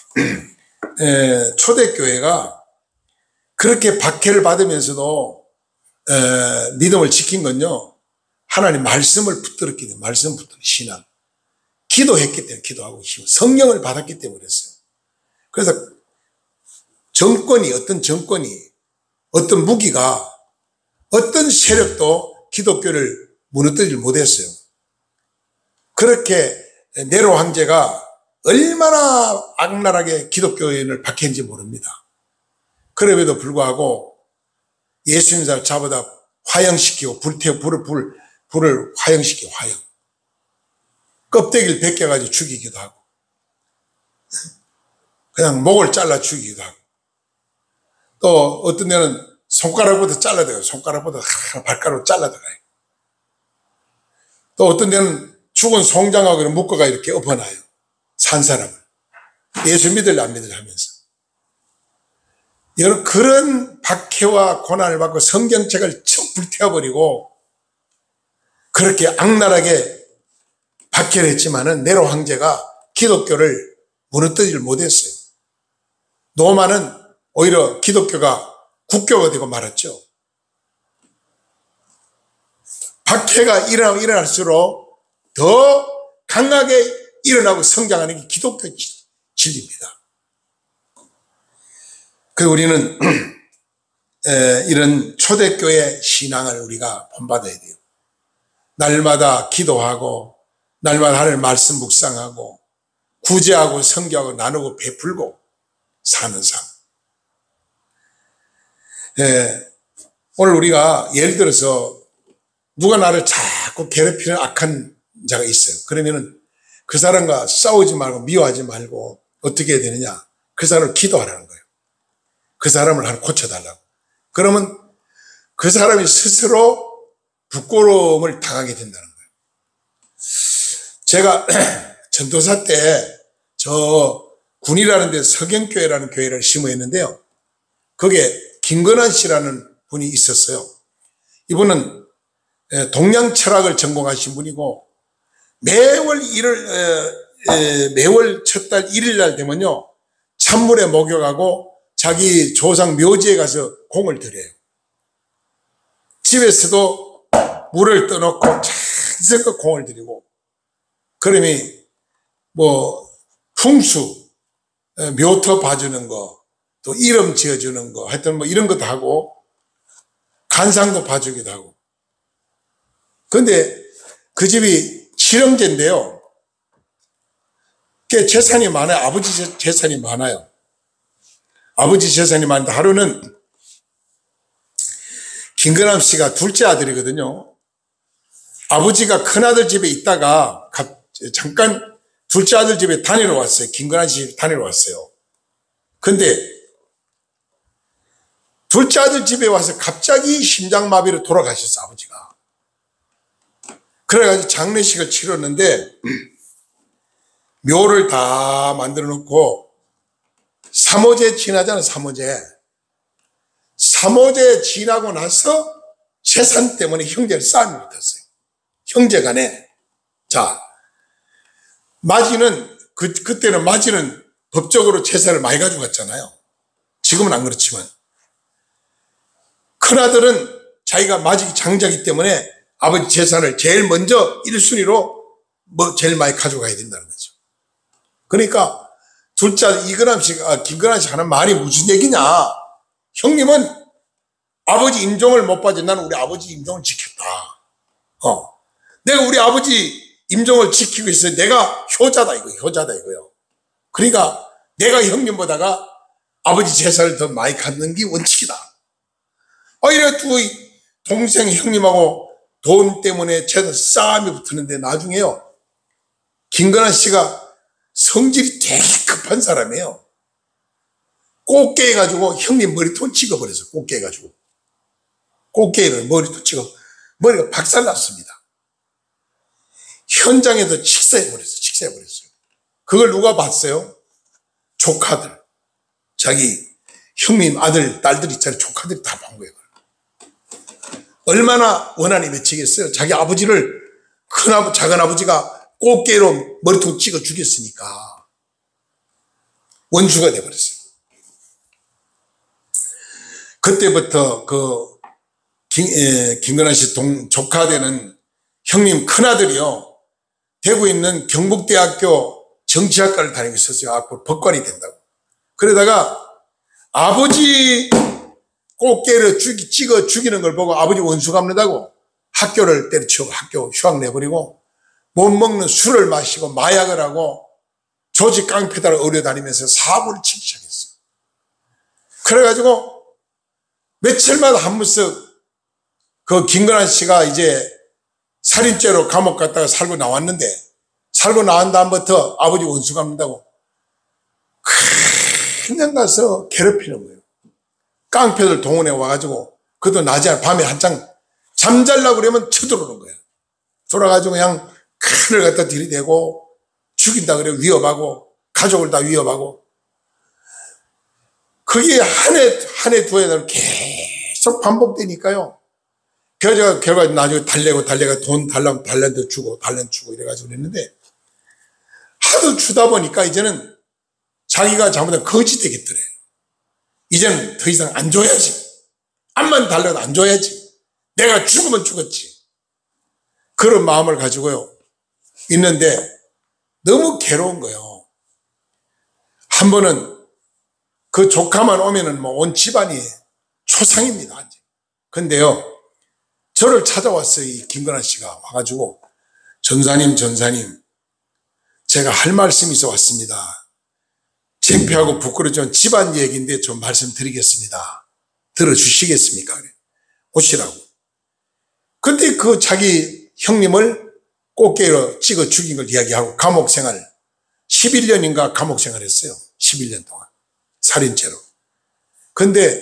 에, 초대교회가 그렇게 박해를 받으면서도 에, 믿음을 지킨 건요, 하나님 말씀을 붙들었기 때문에, 말씀 붙들은 신앙, 기도했기 때문에, 기도하고 힘, 성령을 받았기 때문에 그랬어요. 그래서 정권이, 어떤 정권이, 어떤 무기가, 어떤 세력도 기독교를 무너뜨리지 못했어요. 그렇게 네로 황제가 얼마나 악랄하게 기독교인을 박해했는지 모릅니다. 그럼에도 불구하고 예수님을 잡아다 화형시키고 불태워 불을, 불, 불을 화형시키고 화형. 껍데기를 벗겨가지고 죽이기도 하고, 그냥 목을 잘라 죽이기도 하고, 또 어떤 데는 손가락부터 잘라들어요. 손가락부터 발가락으로 잘라들어요. 또 어떤 데는 죽은 송장하고 묶어가 이렇게 엎어놔요. 산 사람을. 예수 믿을래 안 믿을래 하면서. 여러분, 그런 박해와 고난을 받고 성경책을 쭉 불태워버리고 그렇게 악랄하게 박해를 했지만은 네로 황제가 기독교를 무너뜨리질 못했어요. 로마는 오히려 기독교가 국교가 되고 말았죠. 박해가 일어나고 일어날수록 더 강하게 일어나고 성장하는 게 기독교 진리입니다. 그 우리는 이런 초대교회 신앙을 우리가 본받아야 돼요. 날마다 기도하고 날마다 하나님 말씀 묵상하고 구제하고 성교하고 나누고 베풀고 사는 삶. 예, 오늘 우리가 예를 들어서 누가 나를 자꾸 괴롭히는 악한 자가 있어요. 그러면은 그 사람과 싸우지 말고 미워하지 말고 어떻게 해야 되느냐? 그 사람을 기도하라는 거예요. 그 사람을 하나 고쳐달라고. 그러면 그 사람이 스스로 부끄러움을 당하게 된다는 거예요. 제가 전도사 때 저 군이라는 데 서경교회라는 교회를 심어했는데요. 거기에 김건환 씨라는 분이 있었어요. 이분은 동양 철학을 전공하신 분이고 매월 일월 매월 첫 달 일 일 날 되면요 찬물에 목욕하고 자기 조상 묘지에 가서 공을 들여요. 집에서도 물을 떠놓고 찬성껏 공을 들이고 그러면 뭐 풍수 묘터 봐주는 거 또 이름 지어주는 거 하여튼 뭐 이런 것도 하고 간상도 봐주기도 하고. 근데 그 집이 칠형제인데요. 꽤 재산이 많아요. 아버지 재산이 많아요. 아버지 재산이 많은데 하루는 김건남 씨가 둘째 아들이거든요. 아버지가 큰아들 집에 있다가 잠깐 둘째 아들 집에 다니러 왔어요. 김건남 씨 다니러 왔어요. 근데 둘째 아들 집에 와서 갑자기 심장마비로 돌아가셨어, 아버지가. 그래가지고 장례식을 치렀는데 묘를 다 만들어 놓고 삼호제 지나잖아, 삼호제. 삼호제 지나고 나서 재산 때문에 형제를 싸움이 붙었어요. 형제 간에. 자, 마지는, 그, 그때는 마지는 법적으로 재산을 많이 가져갔잖아요. 지금은 안 그렇지만. 큰아들은 자기가 마지 장자이기 때문에 아버지 재산을 제일 먼저 일 순위로 뭐 제일 많이 가져가야 된다는 거죠. 그러니까 둘째 아들 이건남 씨가, 김건남 씨가 하는 말이 무슨 얘기냐. 형님은 아버지 임종을 못 받지. 나는 우리 아버지 임종을 지켰다. 어. 내가 우리 아버지 임종을 지키고 있어요. 내가 효자다, 이거, 효자다, 이거요. 그러니까 내가 형님보다가 아버지 재산을 더 많이 갖는 게 원칙이다. 아, 이래 두 동생 형님하고 돈 때문에 재산 싸움이 붙었는데 나중에요. 김건환 씨가 성질이 되게 급한 사람이에요. 꽃게 해가지고 형님 머리통 찍어버렸어요. 꽃게 해가지고. 꽃게를 머리통 찍어. 머리가 박살났습니다. 현장에서 직사해버렸어요. 직사해버렸어요. 그걸 누가 봤어요? 조카들. 자기 형님 아들, 딸들 있잖아요. 조카들이 다 본 거예요. 얼마나 원한이 맺히겠어요? 자기 아버지를 큰아버, 작은아버지가 꽃게로 머리통 찍어 죽였으니까. 원수가 돼버렸어요. 그때부터 그, 김, 에, 김건환 씨 동, 조카 되는 형님 큰아들이요. 대구에 있는 경북대학교 정치학과를 다니고 있었어요. 앞으로 법관이 된다고. 그러다가 아버지 꽃게를 죽이, 찍어 죽이는 걸 보고 아버지 원수 갚는다고 학교를 때려치우고 학교 휴학 내버리고 못 먹는 술을 마시고 마약을 하고 조직 깡패들을 어려다니면서 사고를 치기 시작했어요. 그래가지고 며칠마다 한 번씩 그 김건환 씨가 이제 살인죄로 감옥 갔다가 살고 나왔는데 살고 나온 다음부터 아버지 원수 갚는다고 그냥 가서 괴롭히는 거예요. 깡패들 동원해 와가지고 그도 낮에 밤에 한창 잠잘라고 그러면 쳐들어오는 거예요. 돌아가지고 그냥 칼을 갖다 들이대고 죽인다 그래 위협하고 가족을 다 위협하고 그게 한 해, 한 해, 두 해 계속 반복되니까요. 그래서 제가 결과 나중에 달래고 달래가 돈 달라면 달란도 주고 달란 주고 이래가지고 그랬는데 하도 주다 보니까 이제는 자기가 잘못하면 거지 되겠더래. 이제는 더 이상 안 줘야지. 암만 달라도 안 줘야지. 내가 죽으면 죽었지. 그런 마음을 가지고요. 있는데 너무 괴로운 거예요. 한 번은 그 조카만 오면은 뭐 온 집안이 초상입니다. 근데요, 저를 찾아왔어요. 이 김건아 씨가 와가지고, 전사님, 전사님, 제가 할 말씀이 있어 왔습니다. 창피하고 부끄러운 집안 얘기인데 좀 말씀드리겠습니다. 들어주시겠습니까? 그래. 오시라고. 근데 그 자기 형님을 꽃게로 찍어 죽인 걸 이야기하고 감옥 생활, 십일 년인가 감옥 생활 했어요. 십일 년 동안. 살인죄로. 근데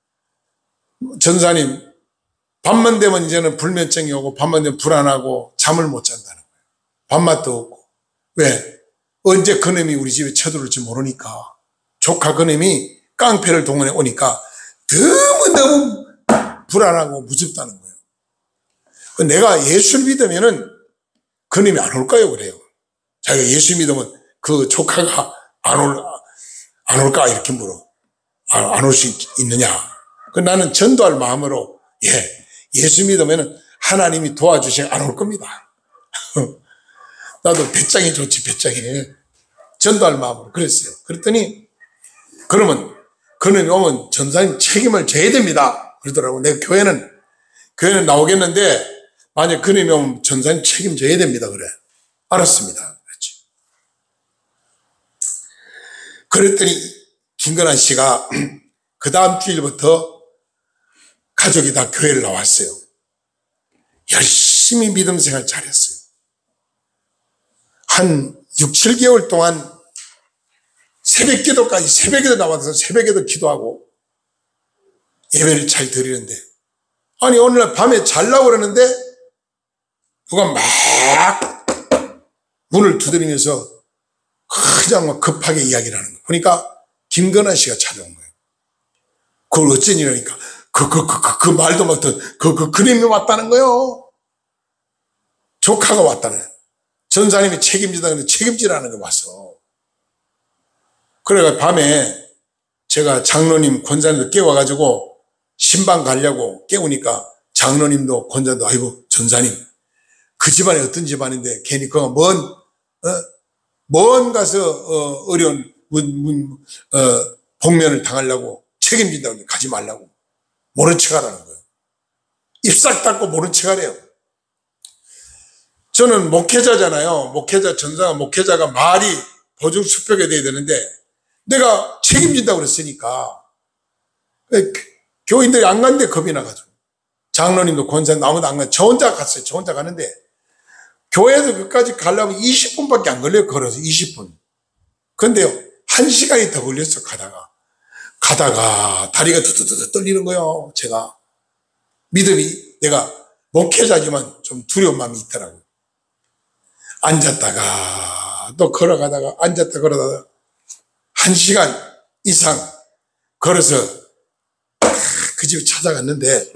전사님, 밤만 되면 이제는 불면증이 오고 밤만 되면 불안하고 잠을 못 잔다는 거예요. 밥맛도 없고. 왜? 언제 그놈이 우리 집에 쳐들어올지 모르니까. 조카 그놈이 깡패를 동원해 오니까 너무너무 불안하고 무섭다는 거예요. 내가 예수를 믿으면은 그놈이 안 올까요? 그래요. 자기가 예수 믿으면 그 조카가 안 올, 안 올까? 이렇게 물어. 안 올 수 있느냐? 그 나는 전도할 마음으로, 예, 예수 믿으면은 하나님이 도와주시면 안 올 겁니다. 나도 배짱이 좋지, 배짱이. 전도할 마음으로 그랬어요. 그랬더니, 그러면, 그는 오면 전사님 책임을 져야 됩니다. 그러더라고. 내가 교회는, 교회는 나오겠는데, 만약 그놈이 오면 전사님 책임져야 됩니다. 그래. 알았습니다. 그랬지. 그랬더니, 김건아 씨가 그 다음 주일부터 가족이 다 교회를 나왔어요. 열심히 믿음 생활 잘했어요. 한 육, 칠 개월 동안 새벽 기도까지, 새벽에도 나와서 새벽에도 기도하고 예배를 잘 드리는데, 아니, 오늘날 밤에 잘라고 그러는데, 누가 막 문을 두드리면서 그냥 막 급하게 이야기를 하는 거예요. 보니까 김건아 씨가 찾아온 거예요. 그걸 어쩌니라니까, 그, 그, 그, 그, 그 말도 못한, 그, 그, 그림이 왔다는 거예요. 조카가 왔다는 거예요. 전사님이 책임지다는데 책임지라는 거 왔어. 그래가 밤에 제가 장로님, 권사님도 깨워가지고 신방 가려고 깨우니까 장로님도 권사도 아이고 전사님 그 집안이 어떤 집안인데 괜히 그거 먼, 어? 먼 가서 어, 어려운 문, 문, 어, 복면을 당하려고 책임진다고 가지 말라고 모른 척하라는 거예요. 입 싹 닫고 모른 척하래요. 저는 목회자잖아요. 목회자, 전사가 목회자가 말이 보증수표가 돼야 되는데 내가 책임진다고 그랬으니까 교인들이 안 갔는데 겁이 나가지고 장로님도 권사님 아무도 안 가. 저 혼자 갔어요. 저 혼자 가는데 교회에서 끝까지 가려면 이십 분밖에 안 걸려요. 걸어서 이십 분. 근데요 한 시간이 더 걸렸어. 가다가 가다가 다리가 두두두두 떨리는 거예요. 제가 믿음이 내가 목회자지만 좀 두려운 마음이 있더라고요. 앉았다가 또 걸어가다가 앉았다 걸어다가 한 시간 이상 걸어서 그 집에 찾아갔는데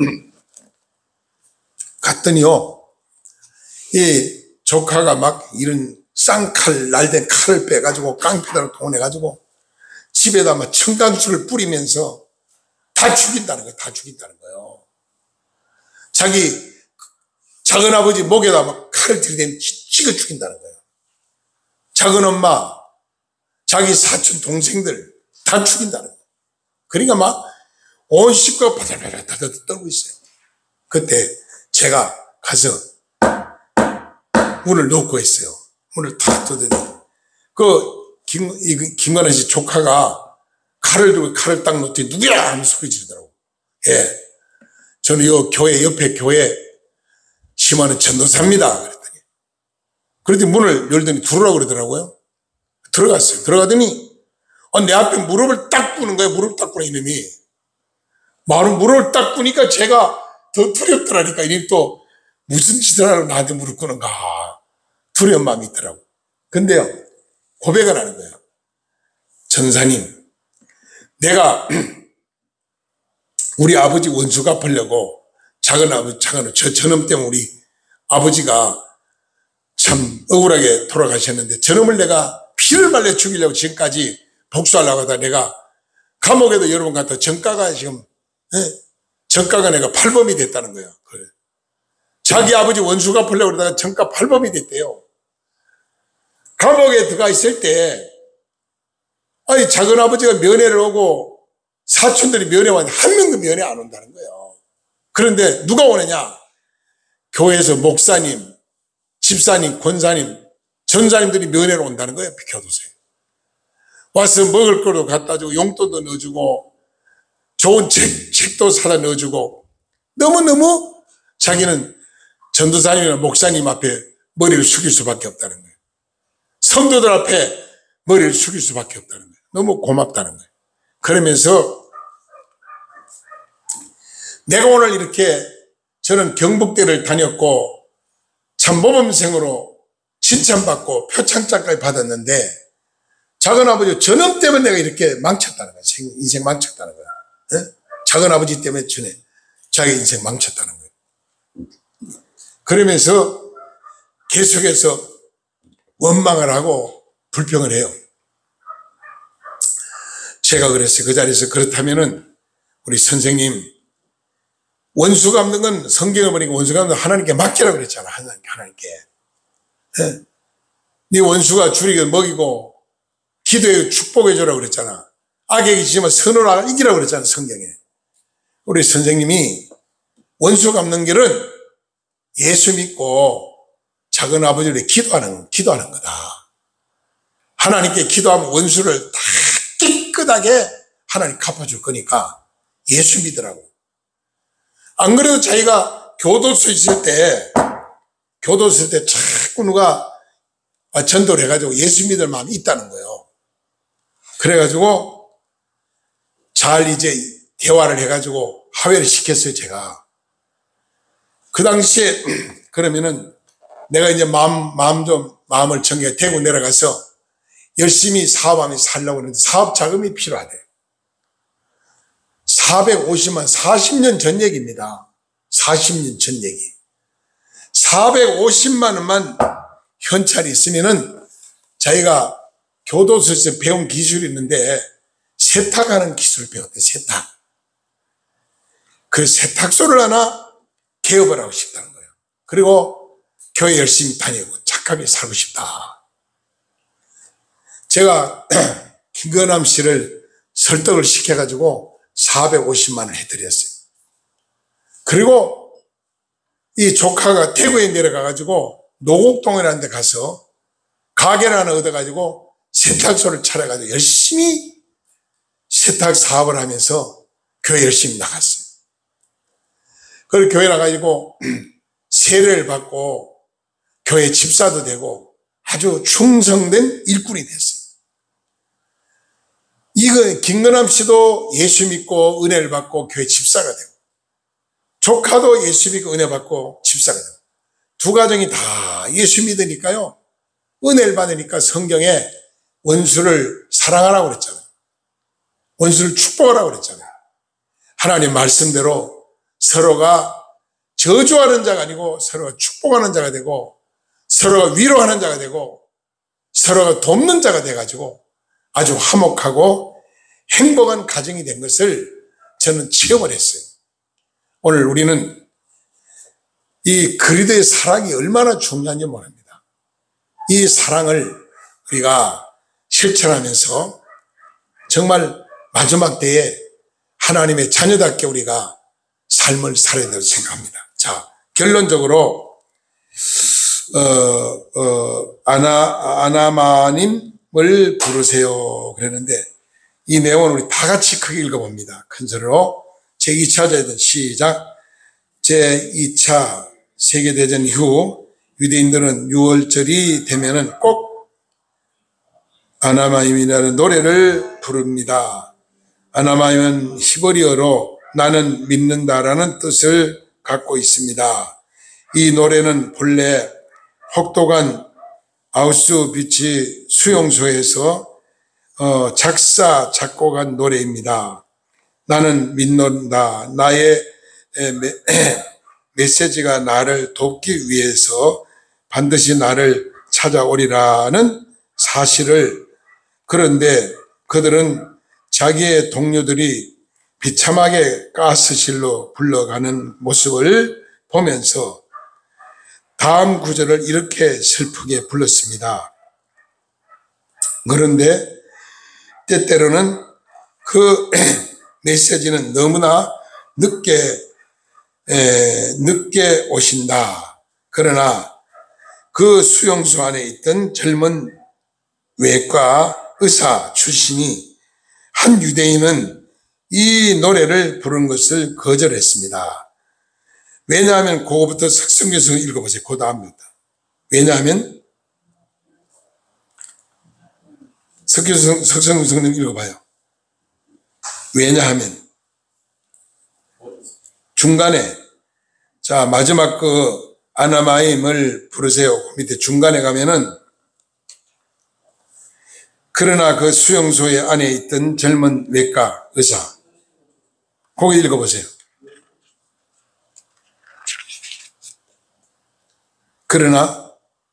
갔더니요 이 조카가 막 이런 쌍칼 날된 칼을 빼가지고 깡패들을 동원해가지고 집에다 막 청강수를 뿌리면서 다 죽인다는 거예요. 다 죽인다는 거예요. 자기 작은아버지 목에다 막 칼을 들이대면 찍어 죽인다는 거예요. 작은엄마, 자기 사촌 동생들 다 죽인다는 거예요. 그러니까 막 온 식구가 바들바들 떨고 있어요. 그때 제가 가서 문을 놓고 있어요. 문을 탁 두더니 그 김, 김건아 씨 조카가 칼을 들고 칼을 딱 놓더니 누구야 하면서 소리 지르더라고. 예, 저는 이 교회 옆에 교회 심하는 전도사입니다. 그랬더니 그랬더니 문을 열더니 들어오라고 그러더라고요. 들어갔어요. 들어가더니 어, 내 앞에 무릎을 딱 꿇는 거예요. 무릎 딱 꿇는 이놈이. 마루 무릎을 딱 꿇으니까 제가 더 두렵더라니까. 이놈이 또 무슨 짓을 하러 나한테 무릎 꿇는가 두려운 마음이 있더라고. 근데요, 고백을 하는 거예요. 전사님, 내가 우리 아버지 원수 갚으려고 작은 아버지, 작은 저 저놈 때문에 우리 아버지가 참 억울하게 돌아가셨는데 저놈을 내가 피를 말려 죽이려고 지금까지 복수하려고 하다 내가 감옥에도 여러 번 갔다 정가가 지금 예? 정가가 내가 팔범이 됐다는 거예요. 그래. 자기 아버지 원수 갚으려고 그러다가 정가 팔범이 됐대요. 감옥에 들어가 있을 때 아니 작은 아버지가 면회를 오고 사촌들이 면회 왔는데 한 명도 면회 안 온다는 거예요. 그런데 누가 오느냐? 교회에서 목사님, 집사님, 권사님, 전사님들이 면회로 온다는 거예요. 교도소에. 와서 먹을 거도 갖다 주고 용돈도 넣어주고 좋은 책, 책도 사다 넣어주고 너무너무 자기는 전도사님이나 목사님 앞에 머리를 숙일 수밖에 없다는 거예요. 성도들 앞에 머리를 숙일 수밖에 없다는 거예요. 너무 고맙다는 거예요. 그러면서 내가 오늘 이렇게 저는 경북대를 다녔고 참 모범생으로 칭찬받고 표창장까지 받았는데 작은아버지 저놈 때문에 내가 이렇게 망쳤다는 거예요. 인생 망쳤다는 거예요. 네? 작은아버지 때문에 전에 자기 인생 망쳤다는 거예요. 그러면서 계속해서 원망을 하고 불평을 해요. 제가 그랬어요. 그 자리에서 그렇다면은 우리 선생님 원수 갚는 건 성경을 보니까 원수 갚는 건 하나님께 맡기라고 그랬잖아. 하나님께. 네? 네 원수가 줄이고 먹이고 기도해 축복해 주라고 그랬잖아. 악에게 지지만 선으로 이기라고 그랬잖아. 성경에. 우리 선생님이 원수 갚는 길은 예수 믿고 작은 아버지를 기도하는, 기도하는 거다. 하나님께 기도하면 원수를 다 깨끗하게 하나님 갚아줄 거니까 예수 믿으라고. 안 그래도 자기가 교도소 있을 때, 교도소 있을 때 자꾸 누가 전도를 해가지고 예수 믿을 마음이 있다는 거예요. 그래가지고 잘 이제 대화를 해가지고 하회를 시켰어요, 제가. 그 당시에 그러면은 내가 이제 마음, 마음 좀, 마음을 정해 대구 내려가서 열심히 사업하면서 살려고 하는데 사업 자금이 필요하대. 사백오십만, 사십 년 전 얘기입니다. 사십 년 전 얘기. 사백오십만 원만 현찰이 있으면은 자기가 교도소에서 배운 기술이 있는데 세탁하는 기술을 배웠대, 세탁. 그 세탁소를 하나 개업을 하고 싶다는 거예요. 그리고 교회 열심히 다니고 착하게 살고 싶다. 제가 김건남 씨를 설득을 시켜가지고 사백오십만 원을 해드렸어요. 그리고 이 조카가 대구에 내려가가지고 노곡동이라는 데 가서 가게를 하나 얻어가지고 세탁소를 차려가지고 열심히 세탁 사업을 하면서 교회 열심히 나갔어요. 그리고 교회 나가지고 세례를 받고 교회 집사도 되고 아주 충성된 일꾼이 됐어요. 이거 김건남 씨도 예수 믿고 은혜를 받고 교회 집사가 되고 조카도 예수 믿고 은혜 받고 집사가 되고 두 가정이 다 예수 믿으니까요. 은혜를 받으니까 성경에 원수를 사랑하라고 그랬잖아요. 원수를 축복하라고 그랬잖아요. 하나님 말씀대로 서로가 저주하는 자가 아니고 서로가 축복하는 자가 되고 서로가 위로하는 자가 되고 서로가 돕는 자가 돼가지고 아주 화목하고 행복한 가정이 된 것을 저는 체험을 했어요. 오늘 우리는 이 그리스도의 사랑이 얼마나 중요한지 모릅니다. 이 사랑을 우리가 실천하면서 정말 마지막 때에 하나님의 자녀답게 우리가 삶을 살아야 된다고 생각합니다. 자, 결론적으로 어, 어, 아나, 아나마님을 부르세요. 그랬는데 이 내용을 우리 다 같이 크게 읽어봅니다. 큰 소리로. 제이 차 대전 시작. 제이 차 세계대전 이후 유대인들은 유월절이 되면은 꼭 아나마임이라는 노래를 부릅니다. 아나마임은 히브리어로 나는 믿는다라는 뜻을 갖고 있습니다. 이 노래는 본래 혹독한 아우슈비츠 수용소에서 어, 작사 작곡한 노래입니다. 나는 믿는다. 나의 메, 메시지가 나를 돕기 위해서 반드시 나를 찾아오리라는 사실을, 그런데 그들은 자기의 동료들이 비참하게 가스실로 굴러가는 모습을 보면서 다음 구절을 이렇게 슬프게 불렀습니다. 그런데 때때로는 그 메시지는 너무나 늦게 에, 늦게 오신다. 그러나 그 수용소 안에 있던 젊은 외과 의사 출신이 한 유대인은 이 노래를 부른 것을 거절했습니다. 왜냐하면 그거부터 성경에서 읽어보세요. 그 다음부터. 왜냐하면 석성성 읽어봐요. 왜냐하면 중간에, 자 마지막 그 아나마임을 부르세요. 그 밑에 중간에 가면은 그러나 그 수용소에 안에 있던 젊은 외과 의사, 거기 읽어보세요. 그러나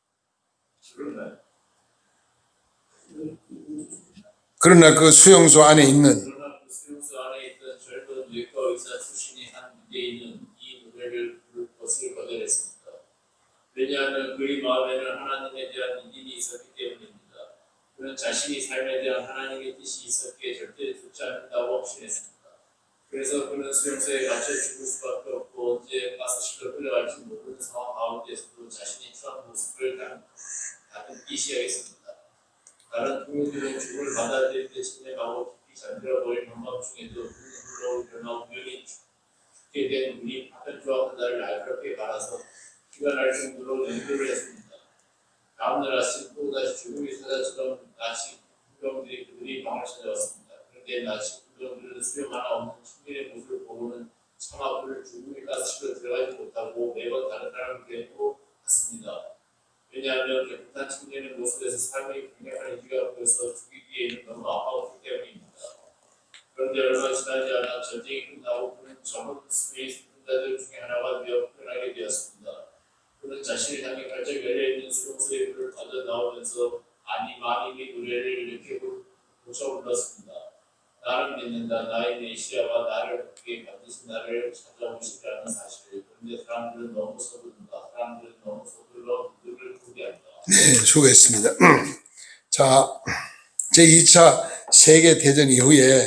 그러나 그 수용소 안에 있는 그러나 그 수용소 안에 있던 젊은 외과 의사 출신이 한 유대인은 이 노래를 부를 것을 거절했습니다. 왜냐하면 그의 마음에는 하나님에 대한 믿음이 있었기 때문입니다. 그는 자신이 삶에 대한 하나님의 뜻이 있었기에 절대 죽지 않는다고 확신했습니다. 그래서 그는 수용소에 갇혀 죽을 수밖에 없고 언제 가스실로 끌려갈지 모르는 상황 가운데서도 자신이 처한 모습을 다듬기 시작했습니다. 다른 동료들은 죽음을 받아들일 때 침략하고 깊이 잠들어 버린 한밤중에도 눈으로 변하고 우연히 죽게 된 우리 파편주와 그날을 날카롭게 갈아서 피가 날 정도로 연결을 했습니다. 다음날 아침 또다시 죽음의 사자처럼 나치 군병들이 그들이 방을 찾아왔습니다. 그런데 나치 군병들은 수염 하나 없는 청년의 모습을 보고는 차마 그를 죽음의 가스실로 들어가지 못하고 매번 다른 사람을 데리고 갔습니다. 왜냐하면 깨끗한 청년의 모습에서 삶의 강력한 의지가 보여서 죽이기에는 너무 아까웠기 때문입니다. 그런데 얼마 지나지 않아 전쟁이 끝나고 그는 전원 스페인 승자들 중에 하나가 되어 표현하게 되었습니다. 그는 자신을 향해 활짝 열려있는 수용소의 불을 빠져나오면서 아니마님의 노래를 이렇게 고쳐 불렀습니다. 나를 믿는다. 나의 메시아가 나를 돕기에 반드시 나를 찾아오시리라는 사실을. 그런데 사람들은 너무 서두른다. 사람들은 너무 서둘러 그들을 포기한다. 네, 수고했습니다. 자, 제이 차 세계대전 이후에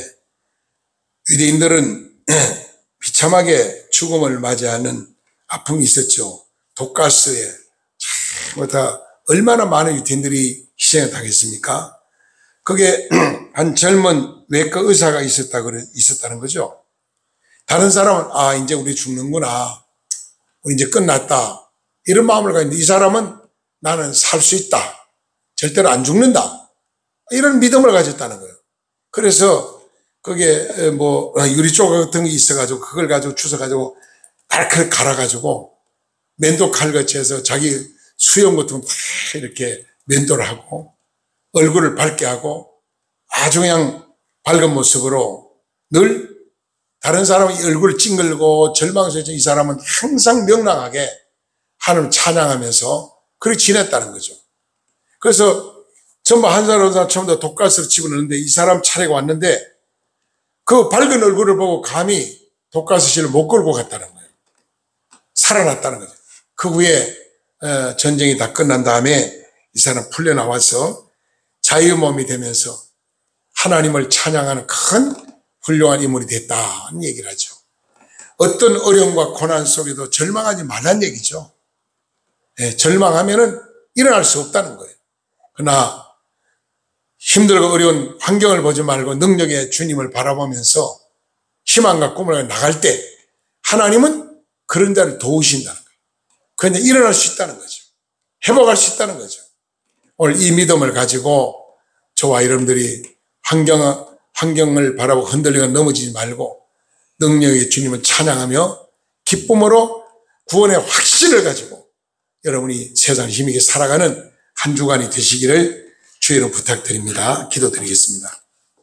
유대인들은 비참하게 죽음을 맞이하는 아픔이 있었죠. 독가스에 참, 다 얼마나 많은 유대인들이 희생을 당했습니까? 그게 한 젊은 외과 의사가 있었다, 그래, 있었다는 거죠. 다른 사람은, 아, 이제 우리 죽는구나. 우리 이제 끝났다. 이런 마음을 가졌는데, 이 사람은 나는 살 수 있다. 절대로 안 죽는다. 이런 믿음을 가졌다는 거예요. 그래서, 그게 뭐, 유리조각 같은 게 있어가지고, 그걸 가지고 주워가지고, 달칼 갈아가지고, 면도 칼같이 해서 자기 수염 같은 거 다 이렇게 면도를 하고, 얼굴을 밝게 하고 아주 그냥 밝은 모습으로 늘 다른 사람의 얼굴을 찡글고 절망스러워 이 사람은 항상 명랑하게 하나님을 찬양하면서 그렇게 지냈다는 거죠. 그래서 전부 한 사람 한 사람 처음 다 독가스를 집어넣는데 이 사람 차례가 왔는데 그 밝은 얼굴을 보고 감히 독가스실을 못 끌고 갔다는 거예요. 살아났다는 거죠. 그 후에 전쟁이 다 끝난 다음에 이 사람 풀려나와서 자유몸이 되면서 하나님을 찬양하는 큰 훌륭한 인물이 됐다는 얘기를 하죠. 어떤 어려움과 고난 속에도 절망하지 말라는 얘기죠. 네, 절망하면은 일어날 수 없다는 거예요. 그러나 힘들고 어려운 환경을 보지 말고 능력의 주님을 바라보면서 희망과 꿈을 나갈 때 하나님은 그런 자를 도우신다는 거예요. 그런데 일어날 수 있다는 거죠. 회복할 수 있다는 거죠. 오늘 이 믿음을 가지고 저와 여러분들이 환경, 환경을 바라보고 흔들리고 넘어지지 말고 능력의 주님을 찬양하며 기쁨으로 구원의 확신을 가지고 여러분이 세상 힘있게 살아가는 한 주간이 되시기를 주의로 부탁드립니다. 기도드리겠습니다.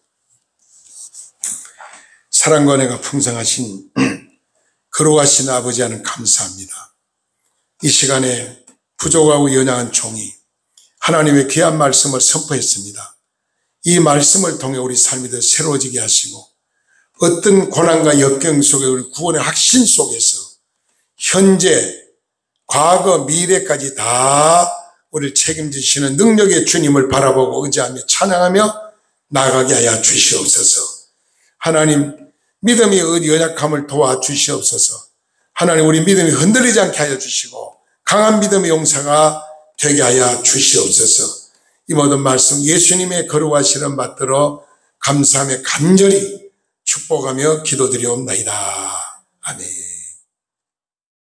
사랑과 은혜가 풍성하신 거룩하신 아버지 하나님 감사합니다. 이 시간에 부족하고 연약한 종이 하나님의 귀한 말씀을 선포했습니다. 이 말씀을 통해 우리 삶이 더 새로워지게 하시고 어떤 고난과 역경 속에 우리 구원의 확신 속에서 현재, 과거, 미래까지 다 우리를 책임지시는 능력의 주님을 바라보고 의지하며 찬양하며 나아가게 하여 주시옵소서. 하나님, 믿음의 연약함을 도와주시옵소서. 하나님, 우리 믿음이 흔들리지 않게 하여 주시고 강한 믿음의 용사가 되게 하여 주시옵소서. 이 모든 말씀 예수님의 거룩하시는 받들어 감사하며 간절히 축복하며 기도드리옵나이다. 아멘.